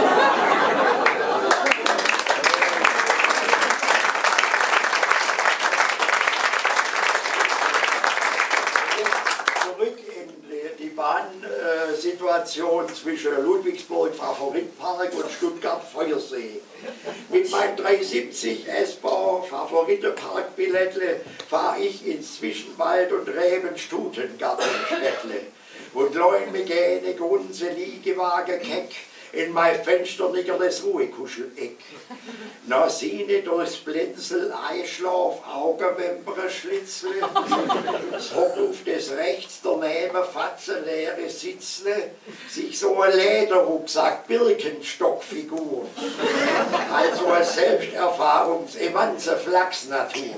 Zurück in die Bahnsituation zwischen Ludwigsburg Favoritpark und Stuttgart Feuersee. Mit meinem 370 S-Bahn Favoritenparkbillettle fahre ich ins Zwischenwald und Reben-Stutengartenstädtle. Und leun mich gerne Grunze Liegewagen keck in mein fensternigerles Ruhekuscheleck. Na Sine durchs Blinzel, Einschlaf, Augenwimpern schlitzle, hockt auf das rechts daneben Fatze leere Sitzle, sich so ein Lederrucksack, Birkenstockfigur. Also eine Selbsterfahrungsemanze Flachsnatur.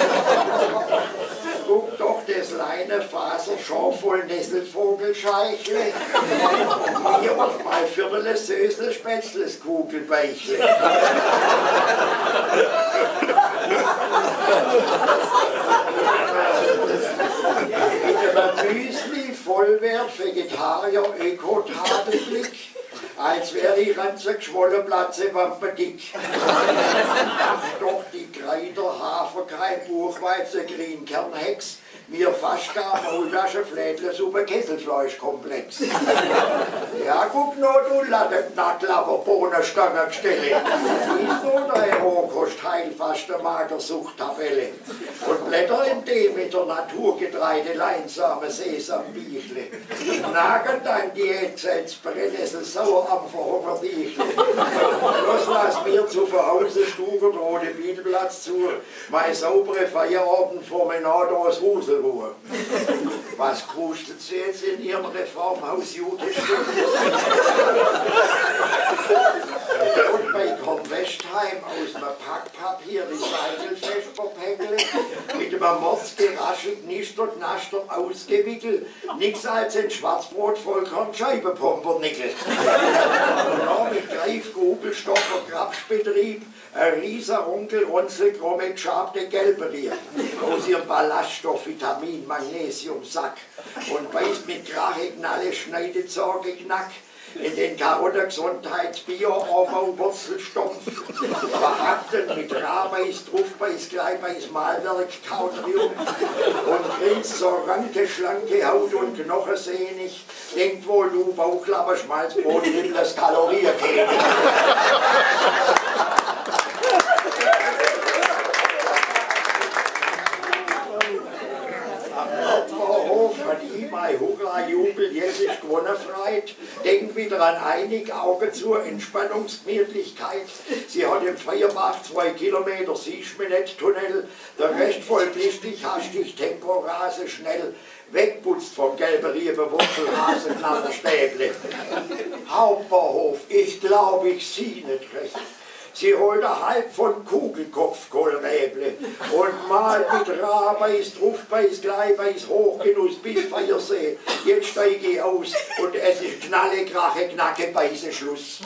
Guck doch das Leinefaser voll Nesselvogelscheichle, mir auf mein Viertel Sösel Spätzles Kugelbeichle. In dem Müsli Vollwert Vegetarier Öko-Tadelblick, als wäre die ganze geschwollene Platze wampendick. Ach doch die Kreider, Haferkeim, Buchweizen, Grienkernhex, mir fast gar Maultasche, Flädle, Suppe, Kesselfleischkomplex. Ja, guck nur, du Lattennackler, Bohnenstangenstelle. Siehst du, der Rohkost Gegenteil fast der Magersucht-Tabelle. Und Blätter in Demeter, Naturgetreide, Leinsame, Sesambichle. Nagend an Diätgesetz, Brennnessel, Sauerampfer, Hockerdichle. Bloß lass mir zu Hause Stufen, rote Biedelplatz zu, meine saubere Feierabend vor Menado aus Huselruhe. Was krustet sie jetzt in ihrem Reformhaus Judestiftes? Und bei Kornwestheim aus dem Packpapier recycelfest verpäckelt, mit einem mordsgeraschen Knister, Knaster ausgewickelt, nix als ein Schwarzbrot Vollkornscheibenpumpernickel. Und noch mit Greifkugelstoffer Grabsbetrieb, ein rieser Runkel, Runzel, Krumme, geschabte Gelberie aus ihrem Ballaststoff, Vitamin, Magnesium, Sack und beißt mit Krache, Knalle, schneidet Sorge, Knack in den Karotter Gesundheitsbio, Aufbau, Wurzelstoff, verhackten mit Rahbeiß, Truffbeiß, Gleibeiß, Malwerk, Kautrium und grinst so ranke, schlanke Haut und Knochen sehnig. Denkt wohl, du Bauchlapper, Schmalzbrot, nimm das Kalorierkäse. Hurra, Jubel, jetzt ist gewonnen Freit. Denk wieder an einig, Auge zur Entspannungsgemütlichkeit. Sie hat im Feuerbach 2 Kilometer, siehst mir nicht, Tunnel. Der Rest voll listig, hastig, Temporase, schnell. Wegputzt vom gelben Riebenwurzel, Hasenknaller, Stäble. Hauptbahnhof, ich glaube, ich sieh nicht recht. Sie holt halb von Kugelkopfkohlräble und malt mit Rahbeiß, Truffbeiß, Gleibeiß, Hochgenuss bis Feiersee. Jetzt steige ich aus und es ist Knalle, Krache, Knacke, Beiße, Schluss.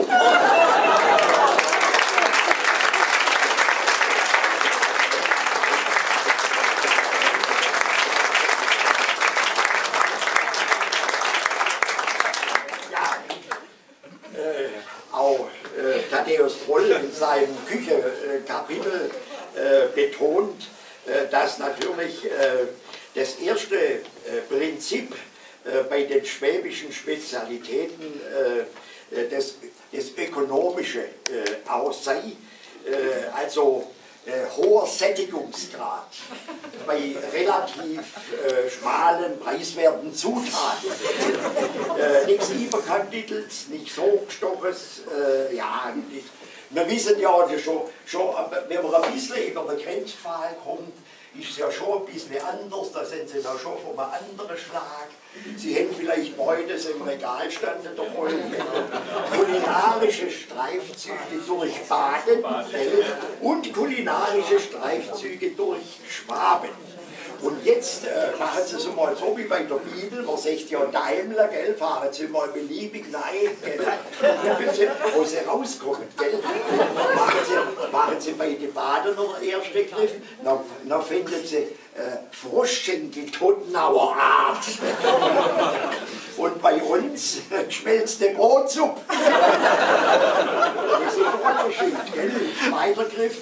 Thaddäus Troll in seinem Küche-Kapitel betont, dass natürlich das erste Prinzip bei den schwäbischen Spezialitäten das ökonomische auch sei, also hoher Sättigungsgrad bei relativ schmalen, preiswerten Zutaten. Nichts Überkandidels, nichts Hochgestoches. Ja, wir wissen ja schon, wenn man ein bisschen über den Grenzpfahl kommt, ist es ja schon ein bisschen anders, da sind sie noch schon von einem anderen Schlag. Sie hätten vielleicht Beutes im Regal standen, kulinarische Streifzüge durch Baden und kulinarische Streifzüge durch Schwaben. Und jetzt machen Sie es mal so wie bei der Bibel, man sagt ja Daimler, gell, fahren Sie mal beliebig rein, gucken Sie, wo Sie rauskommen, gell. Machen Sie bei den Baden noch den ersten Griff, dann finden Sie Froschschenkel Tottenauer Art. Und bei uns geschmelzte Brotsuppe. Das ist ein Unterschied, gell. Zweiter Griff.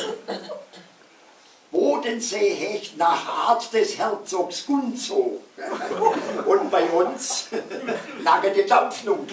Bodenseehecht nach Art des Herzogs Gunzo. Und bei uns nackte Dampfnudel.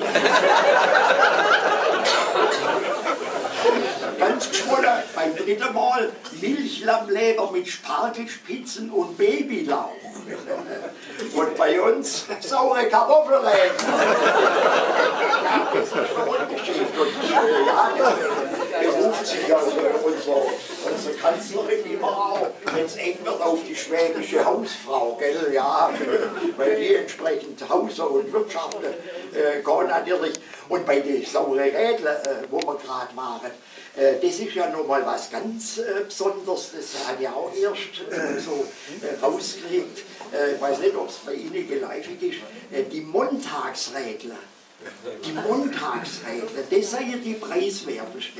Ganz geschwollen, beim dritten Mal Milchlammleber mit Spargelspitzen und Babylauch. Und bei uns saure Kartoffelräten. Ja, das ist ein Unterschied. Und ja, das ruft sich ja unsere Kanzlerin immer auch, wenn es eng wird, auf die schwäbische Hausfrau, gell, ja, weil die entsprechend Hauser und Wirtschaften gehen natürlich. Und bei den sauren Rädlen, wo wir gerade waren, das ist ja nun mal was ganz Besonderes, das habe ich auch erst so rausgekriegt. Ich weiß nicht, ob es bei Ihnen geläufig ist, die Montagsrädler. Die Montagsrädler, das sind ja die preiswertesten.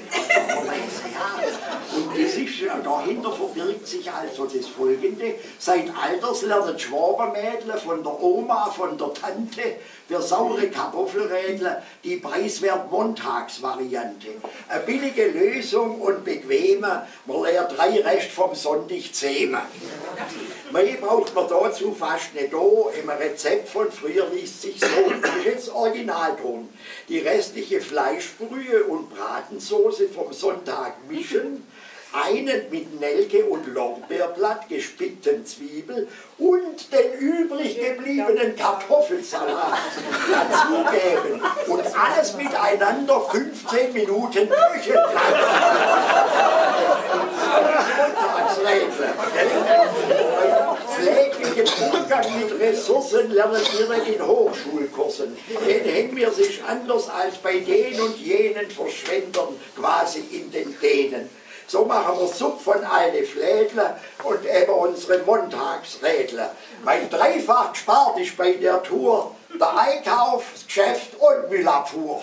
Und das ist, dahinter verbirgt sich also das Folgende. Seit Alters lernen Schwabenmädchen von der Oma, von der Tante für saure Kartoffelrädler die preiswerte Montagsvariante. Eine billige Lösung und bequeme, man lernt 3 Rest vom Sonntag zähmen. Mehr braucht man dazu fast nicht da. Im Rezept von früher liest sich so, das ist jetzt Originalton. Die restliche Fleischbrühe und Bratensoße vom Sonntag mischen, einen mit Nelke und Lorbeerblatt gespickten Zwiebel und den übrig gebliebenen Kartoffelsalat dazugeben und alles miteinander 15 Minuten köcheln lassen. Pfleglichen Umgang mit Ressourcen lernen wir nicht in Hochschulkursen. Den hängen wir sich anders als bei den und jenen Verschwendern quasi in den Dänen. So machen wir Suppe von alte Flädler und eben unsere Montagsrädler. Mein dreifach gespart ist bei der Tour der Einkauf, das Geschäft und Müllabfuhr.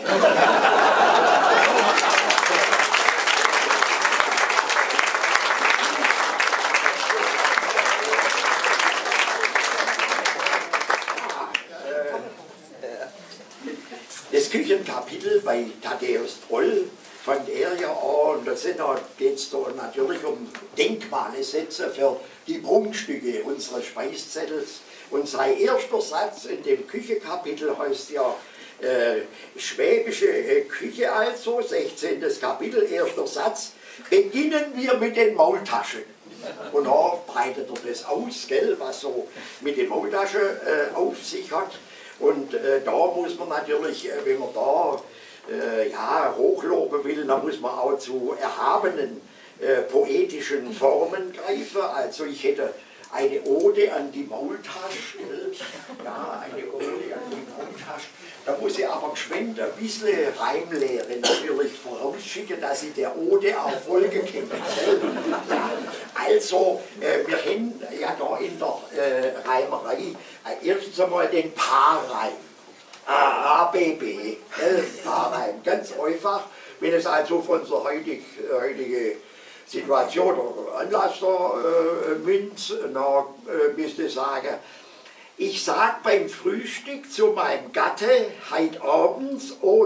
Das Küchenkapitel bei Thaddäus Troll fand er ja an, und da geht es da natürlich um Denkmale setzen für die Prunkstücke unseres Speiszettels. Und sein erster Satz in dem Küchenkapitel heißt ja schwäbische Küche also, 16. Kapitel, erster Satz, beginnen wir mit den Maultaschen. Und da breitet er das aus, gell, was so mit den Maultaschen auf sich hat. Und da muss man natürlich, wenn man da ja, hochloben will, dann muss man auch zu erhabenen poetischen Formen greifen. Also ich hätte eine Ode an die Maultasche, ja, eine Ode an die Maultasche. Da muss ich aber geschwind ein bisschen Reimlehre natürlich vorausschicken, dass ich der Ode auch Folge kenne. Ja, also, wir haben ja da in der Reimerei erstens einmal den Paarreim. A, B, B, Paarreim, ganz einfach. Wenn es also von unserer heutige Situation oder Anlass münzt, dann müsste ich sagen, ich sag beim Frühstück zu meinem Gatte, heit Abend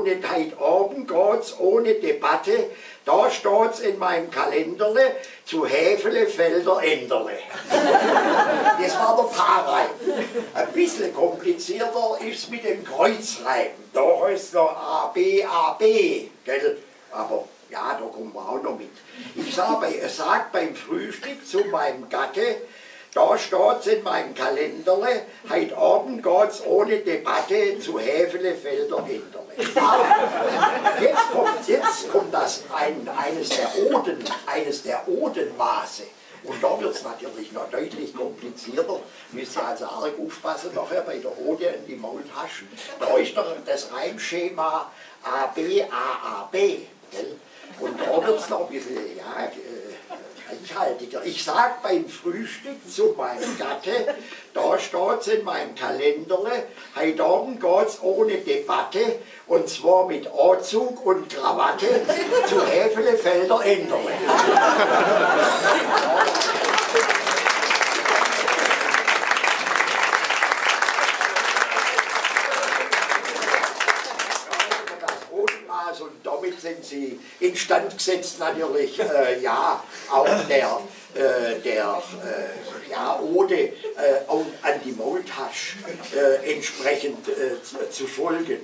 geht's ohne Debatte, da steht's in meinem Kalenderle, zu Häfele, Felder, Enderle. Das war der Paarreim. Ein bisschen komplizierter ist es mit dem Kreuzreim. Da heißt es noch A, B, gell? Aber ja, da kommen wir auch noch mit. Ich sag beim Frühstück zu meinem Gatte, da steht's in meinem Kalenderle, heute Abend geht's ohne Debatte zu Häfele, Felder, Enderle. Aber jetzt kommt das eines der Odenmaße. Und da wird es natürlich noch deutlich komplizierter. Müsst ihr also arg aufpassen nachher bei der Ode an die Maultaschen. Da ist doch das Reimschema AB, AAB. Gell? Und da wird es noch ein bisschen, ja, reichhaltiger. Ich sag beim Frühstück zu meinem Gatte, da steht's in meinem Kalenderle, heute Abend geht's ohne Debatte, und zwar mit Anzug und Krawatte zu Häfele, Felder, Enderle. Und damit sind sie instand gesetzt natürlich, ja, auch der Ode an die Maultasche entsprechend zu folgen.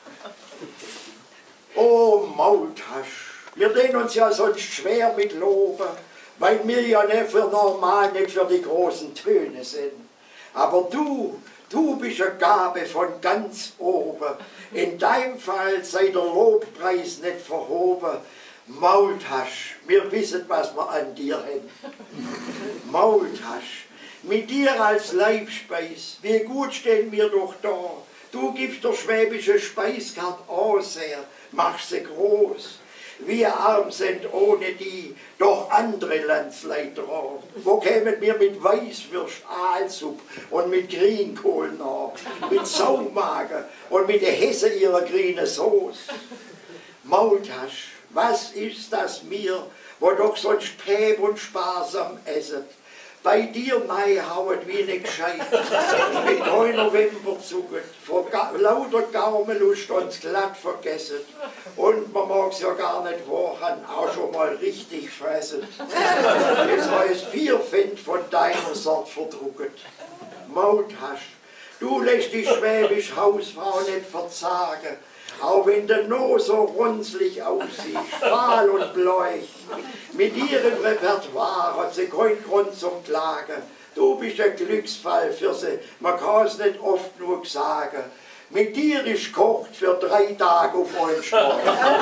Oh Maultasche, wir tun uns ja sonst schwer mit Loben, weil wir ja nicht für normal, nicht für die großen Töne sind. Aber du bist eine Gabe von ganz oben. In deinem Fall sei der Lobpreis nicht verhoben. Maultasch, wir wissen, was wir an dir haben. Maultasch, mit dir als Leibspeis, wie gut stehen wir doch da. Du gibst der schwäbische Speiskarte Anseher, machst sie groß. Wir arm sind ohne die, doch andere Landsleiter auch. Wo kämen wir mit Weißwürst, Aalsuppe und mit Grünkohl nach, mit Saumagen und mit der Hesse ihrer grünen Soße? Maultasch, was ist das mir, wo doch sonst päb und sparsam esset? Bei dir neihauet wie ne Gescheit, mit einer Wimper zucket, vor lauter Gaumelust uns glatt vergessen. Und man mag's ja gar nicht wahren, auch schon mal richtig fressen. Jetzt heißt 4 Pfund von deiner Sort verdrucket. Maultasch, du lässt die schwäbisch Hausfrau nicht verzagen, auch wenn du nur so runzlig aussiehst, fahl und bleuch. Mit ihrem Repertoire hat sie keinen Grund zum Klagen. Du bist ein Glücksfall für sie, man kann es nicht oft genug sagen. Mit dir ist kocht für 3 Tage auf einen Schlag.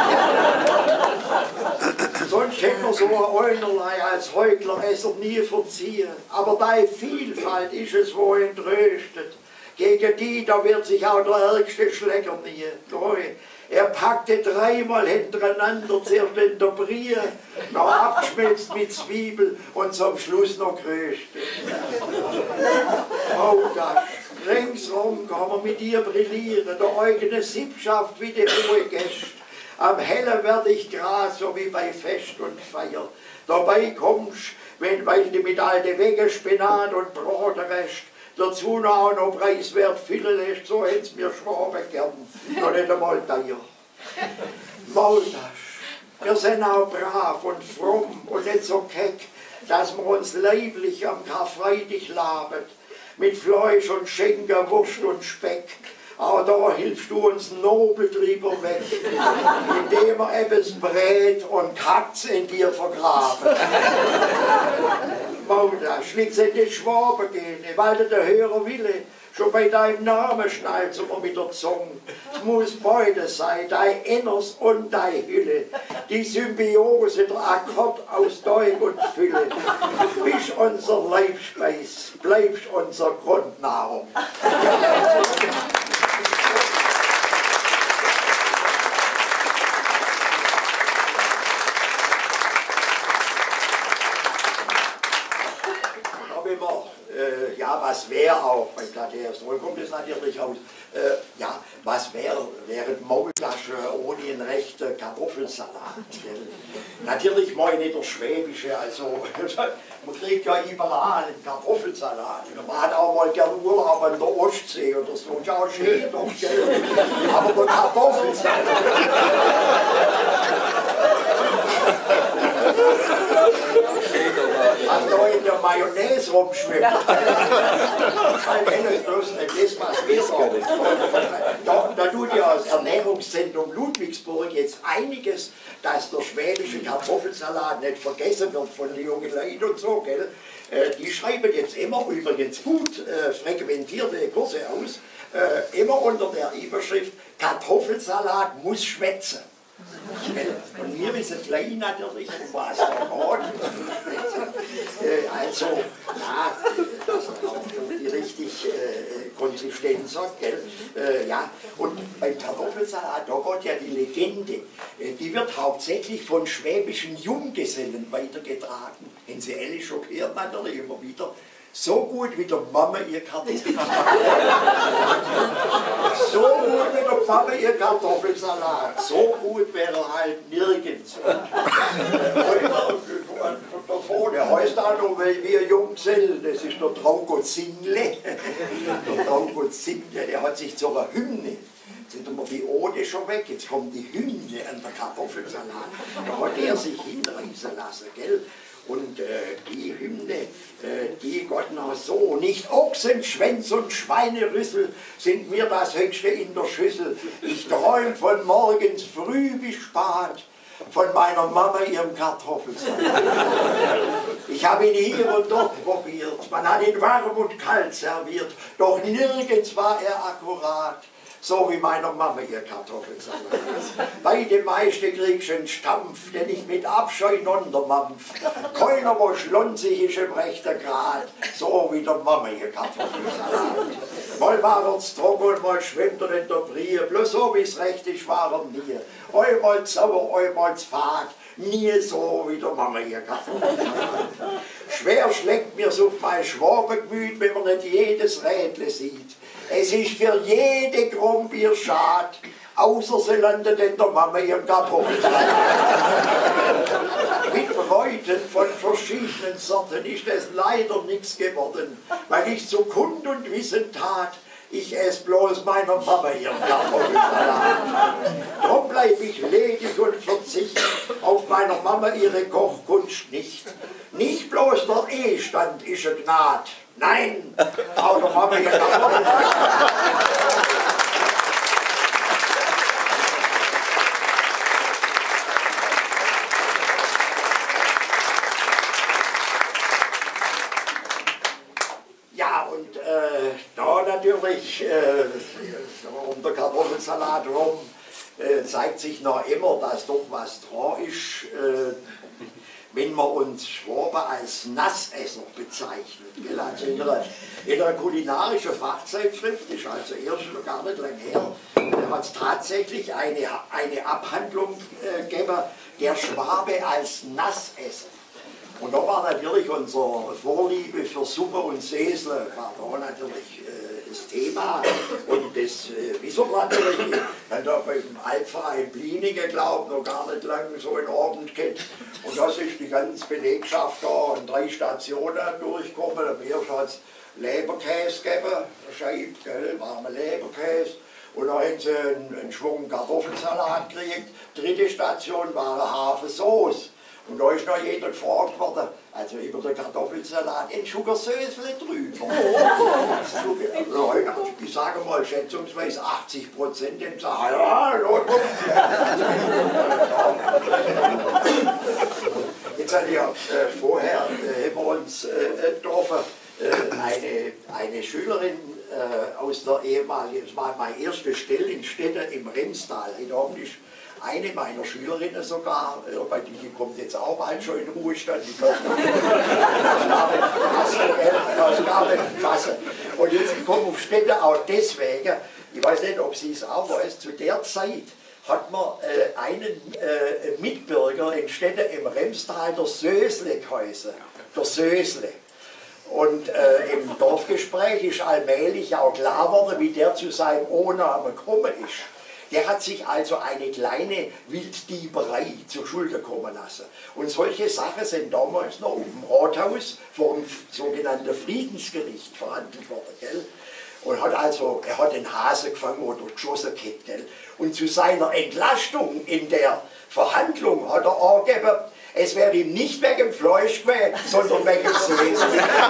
Sonst hätte man so ein Eunerlei als Heuchleresser nie verziehen. Aber deine Vielfalt ist es, wo ihn tröstet. Gegen die, da wird sich auch der ärgste Schläger nie. Er packte 3-mal hintereinander, zuerst in der Brie, noch abgeschmelzt mit Zwiebel und zum Schluss noch geröstet. Oh, das. Ringsrum kann man mit ihr brillieren, der eigene Sippschaft wie die hohe Gäste. Am Hellen werd ich Gras, so wie bei Fest und Feier. Dabei kommst, weil du mit alten Wege Spinat und Brotrest dazu noch preiswert Filet lässt, so hätt's mir Schwaben gern, noch nicht einmal teuer. Maultasch, wir sind auch brav und fromm und nicht so keck, dass wir uns leiblich am Karfreitag labet. Mit Fleisch und Schinken, Wurst und Speck. Aber da hilfst du uns nobel drüber weg, indem er etwas brät und Katz in dir vergraben. Maultasch, liegt's in die Schwaben gehen, weil du der höhere Wille, schon bei deinem Namen schnallst du mit der Zunge. Es muss beides sein, dein Inners und dein Hülle, die Symbiose, der Akkord aus Deug und Fülle. Du bist unser Leibspeis, bleibst unser Grundnahrung. Ja, was wäre auch, bei Plateas kommt es natürlich aus, ja, was wäre Maultasch ohne einen rechten Kartoffelsalat. Natürlich meine der Schwäbische, also man kriegt ja überall einen Kartoffelsalat. Man hat auch mal gerne Urlaub an der Ostsee oder so, ist auch schön doch, gell? Aber der Kartoffelsalat. Was da in der Mayonnaise rumschwimmt. Kein Helles bloß nicht das, was wir sagen. Da tut ja das Ernährungszentrum Ludwigsburg jetzt einiges, dass der schwäbische Kartoffelsalat nicht vergessen wird von den jungen Leuten und so, gell? Die schreiben jetzt immer übrigens gut frequentierte Kurse aus, immer unter der Überschrift Kartoffelsalat muss schwätzen. Und wir wissen klein natürlich, um was da geht. Also, ja, das ist auch die richtig Konsistenz hat, gell? Ja, und beim Kartoffelsalat, da geht ja die Legende, die wird hauptsächlich von schwäbischen Junggesellen weitergetragen. Wenn sie alle schockiert natürlich immer wieder. So gut wie der Mama ihr Kartoffelsalat. So gut wie der Mama ihr Kartoffelsalat. So gut wäre er halt nirgends. Der heißt auch noch, weil wir Junggesellen, das ist der Traugott Single. Der Traugott Single, der hat sich zu einer Hymne. Jetzt sind wir die Ode schon weg, jetzt kommt die Hymne an der Kartoffelsalat. Da hat er sich hinreißen lassen, gell? Und die Hymne, die Gott noch so, nicht Ochsen, Schwänz und Schweinerüssel sind mir das Höchste in der Schüssel. Ich träum von morgens früh bis spät, von meiner Mama ihrem Kartoffelsalat. Ich habe ihn hier und dort probiert, man hat ihn warm und kalt serviert, doch nirgends war er akkurat. So wie meiner Mama ihr Kartoffelsalat. Bei den meisten kriegst du einen Stampf, den ich mit Abscheu untermampf. Keiner, wo schlonzig ist im rechten Grad, so wie der Mama ihr Kartoffelsalat. Mal war er's trocken und mal schwimmt er in der Brie, bloß so wie's recht ist, war er nie. Einmal sauer, einmal fad, nie so wie der Mama ihr Kartoffelsalat. Schwer schlägt mir's auf mein Schwabengemüt, wenn man nicht jedes Rädle sieht. Es ist für jede Grumbier schad, außer sie landet in der Mama ihrem Kartoffelsalat. Mit Bräuten von verschiedenen Sorten ist es leider nichts geworden, weil ich zu Kund und Wissen tat, ich esse bloß meiner Mama ihren Kartoffelsalat. Drum bleib ich ledig und verzicht auf meiner Mama ihre Kochkunst nicht. Nicht bloß der Ehestand ist eine Gnad. Nein, auch der Mama ihr Kartoffelsalat. natürlich um den Kartoffelsalat rum zeigt sich noch immer, dass doch was dran ist, wenn man uns Schwaben als Nassesser bezeichnet. Gell? Also in einer kulinarischen Fachzeitschrift, ist also erst schon gar nicht lange her, hat es tatsächlich eine Abhandlung gegeben, der Schwabe als Nassesser. Und da war natürlich unsere Vorliebe für Suppe und Säsle, war da natürlich das Thema. Und das wissen wir natürlich, weil da beim Altverein Bliningen, glaube ich, noch gar nicht lange so in Ordnung geht. Und das ist die ganze Belegschaft da in 3 Stationen durchgekommen. Am ersten hat es Leberkäse gegeben, Scheibe, warme Leberkäse. Und dann haben sie einen Schwung Kartoffelsalat gekriegt. 3. Station war eine Hafensauce. Und da ist noch jeder gefragt worden, also über den Kartoffelsalat, ein Sugarsösle drüber. Ich sage mal schätzungsweise 80%, den sagen, ja, jetzt hat ja vorher, haben wir uns getroffen, eine Schülerin aus der ehemaligen, das war meine erste Stelle in Städten im Remstal, eine meiner Schülerinnen sogar, bei die kommt jetzt auch bald schon in Ruhestand, die kann das gar nicht fassen. Und jetzt kommt auf Städte auch deswegen, ich weiß nicht, ob sie es auch weiß, zu der Zeit hat man einen Mitbürger in Städte im Remstal, der Sösle geheißen, der Sösle. Und im Dorfgespräch ist allmählich auch klar geworden, wie der zu seinem O-Namen gekommen ist. Der hat sich also eine kleine Wilddieberei zur Schulter kommen lassen. Und solche Sachen sind damals noch im Rathaus vor dem sogenannten Friedensgericht verhandelt worden. Gell? Und er hat den Hase gefangen oder geschossen gehabt. Gell? Und zu seiner Entlastung in der Verhandlung hat er angegeben, es wäre ihm nicht wegen dem Fleisch gewesen, sondern wegen dem Säse.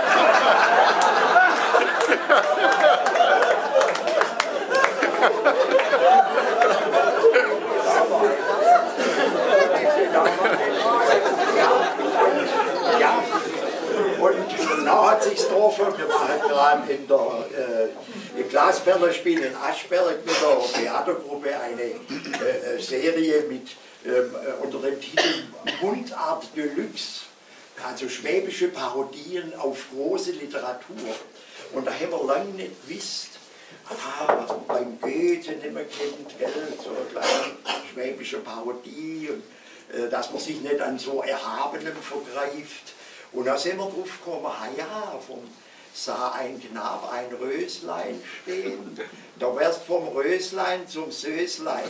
Ja. Und da hat sich's getroffen, wir waren gerade im Glasperlenspiel in Aschberg mit der Theatergruppe eine Serie mit unter dem Titel Mundart Deluxe, also schwäbische Parodien auf große Literatur. Und da haben wir lange nicht gewusst, beim Goethe nicht mehr kennt, gell, so eine kleine schwäbische Parodie, und, dass man sich nicht an so Erhabenem vergreift. Und da sind wir drauf gekommen, ja, sah ein Knab ein Röslein stehen, da wärst vom Röslein zum Söslein.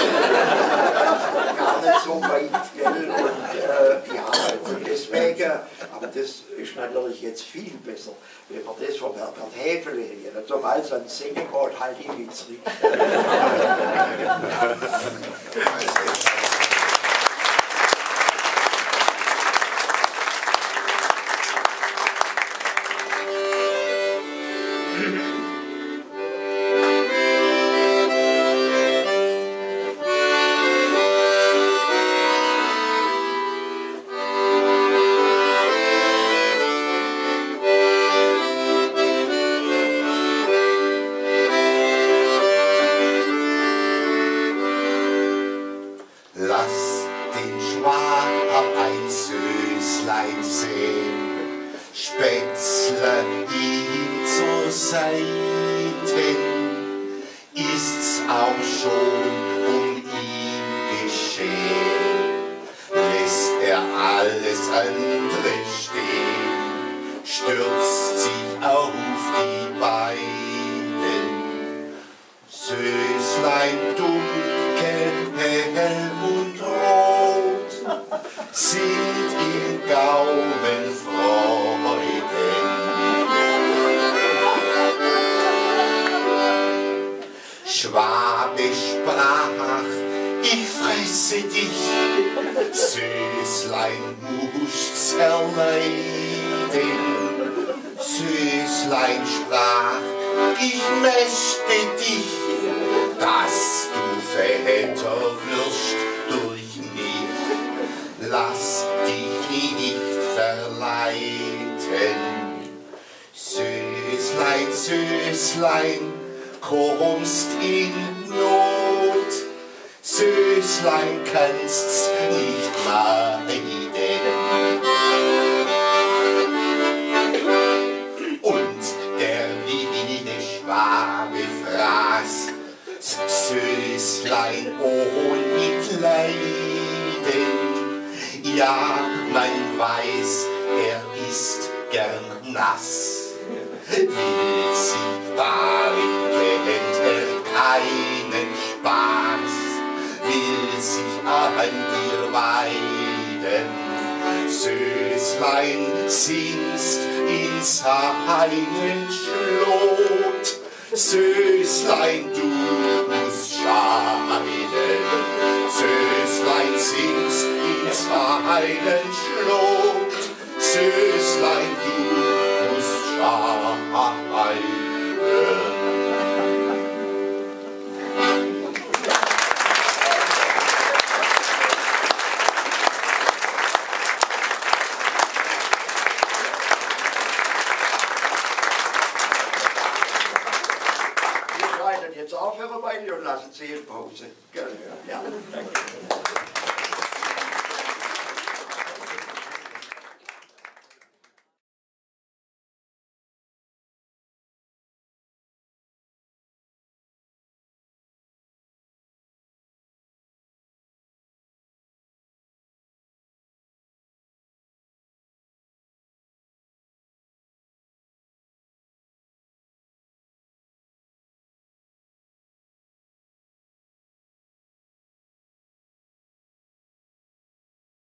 Gar nicht so weit, gell, und ja, und deswegen, aber das ist natürlich jetzt viel besser, wenn man das von Herbert Häfele hier, sobald es an Singen geht, halt ich mich zurück. Süßlein, kommst in Not, Süßlein, kannst's nicht leiden. Und der wilde Schwabe fraß, Süßlein, oh Mitleiden. Ja, man weiß, er ist gern nass, will sich baden, kennt er keinen Spaß, will sich an dir weiden. Süßlein, singst in seinen Schlot, Süßlein, du musst scheiden. Süßlein, singst in seinen Schlot, Süßlein, du musst scheiden. Jetzt aufhören, meine, und lassen Sie in Pause. Ja, danke.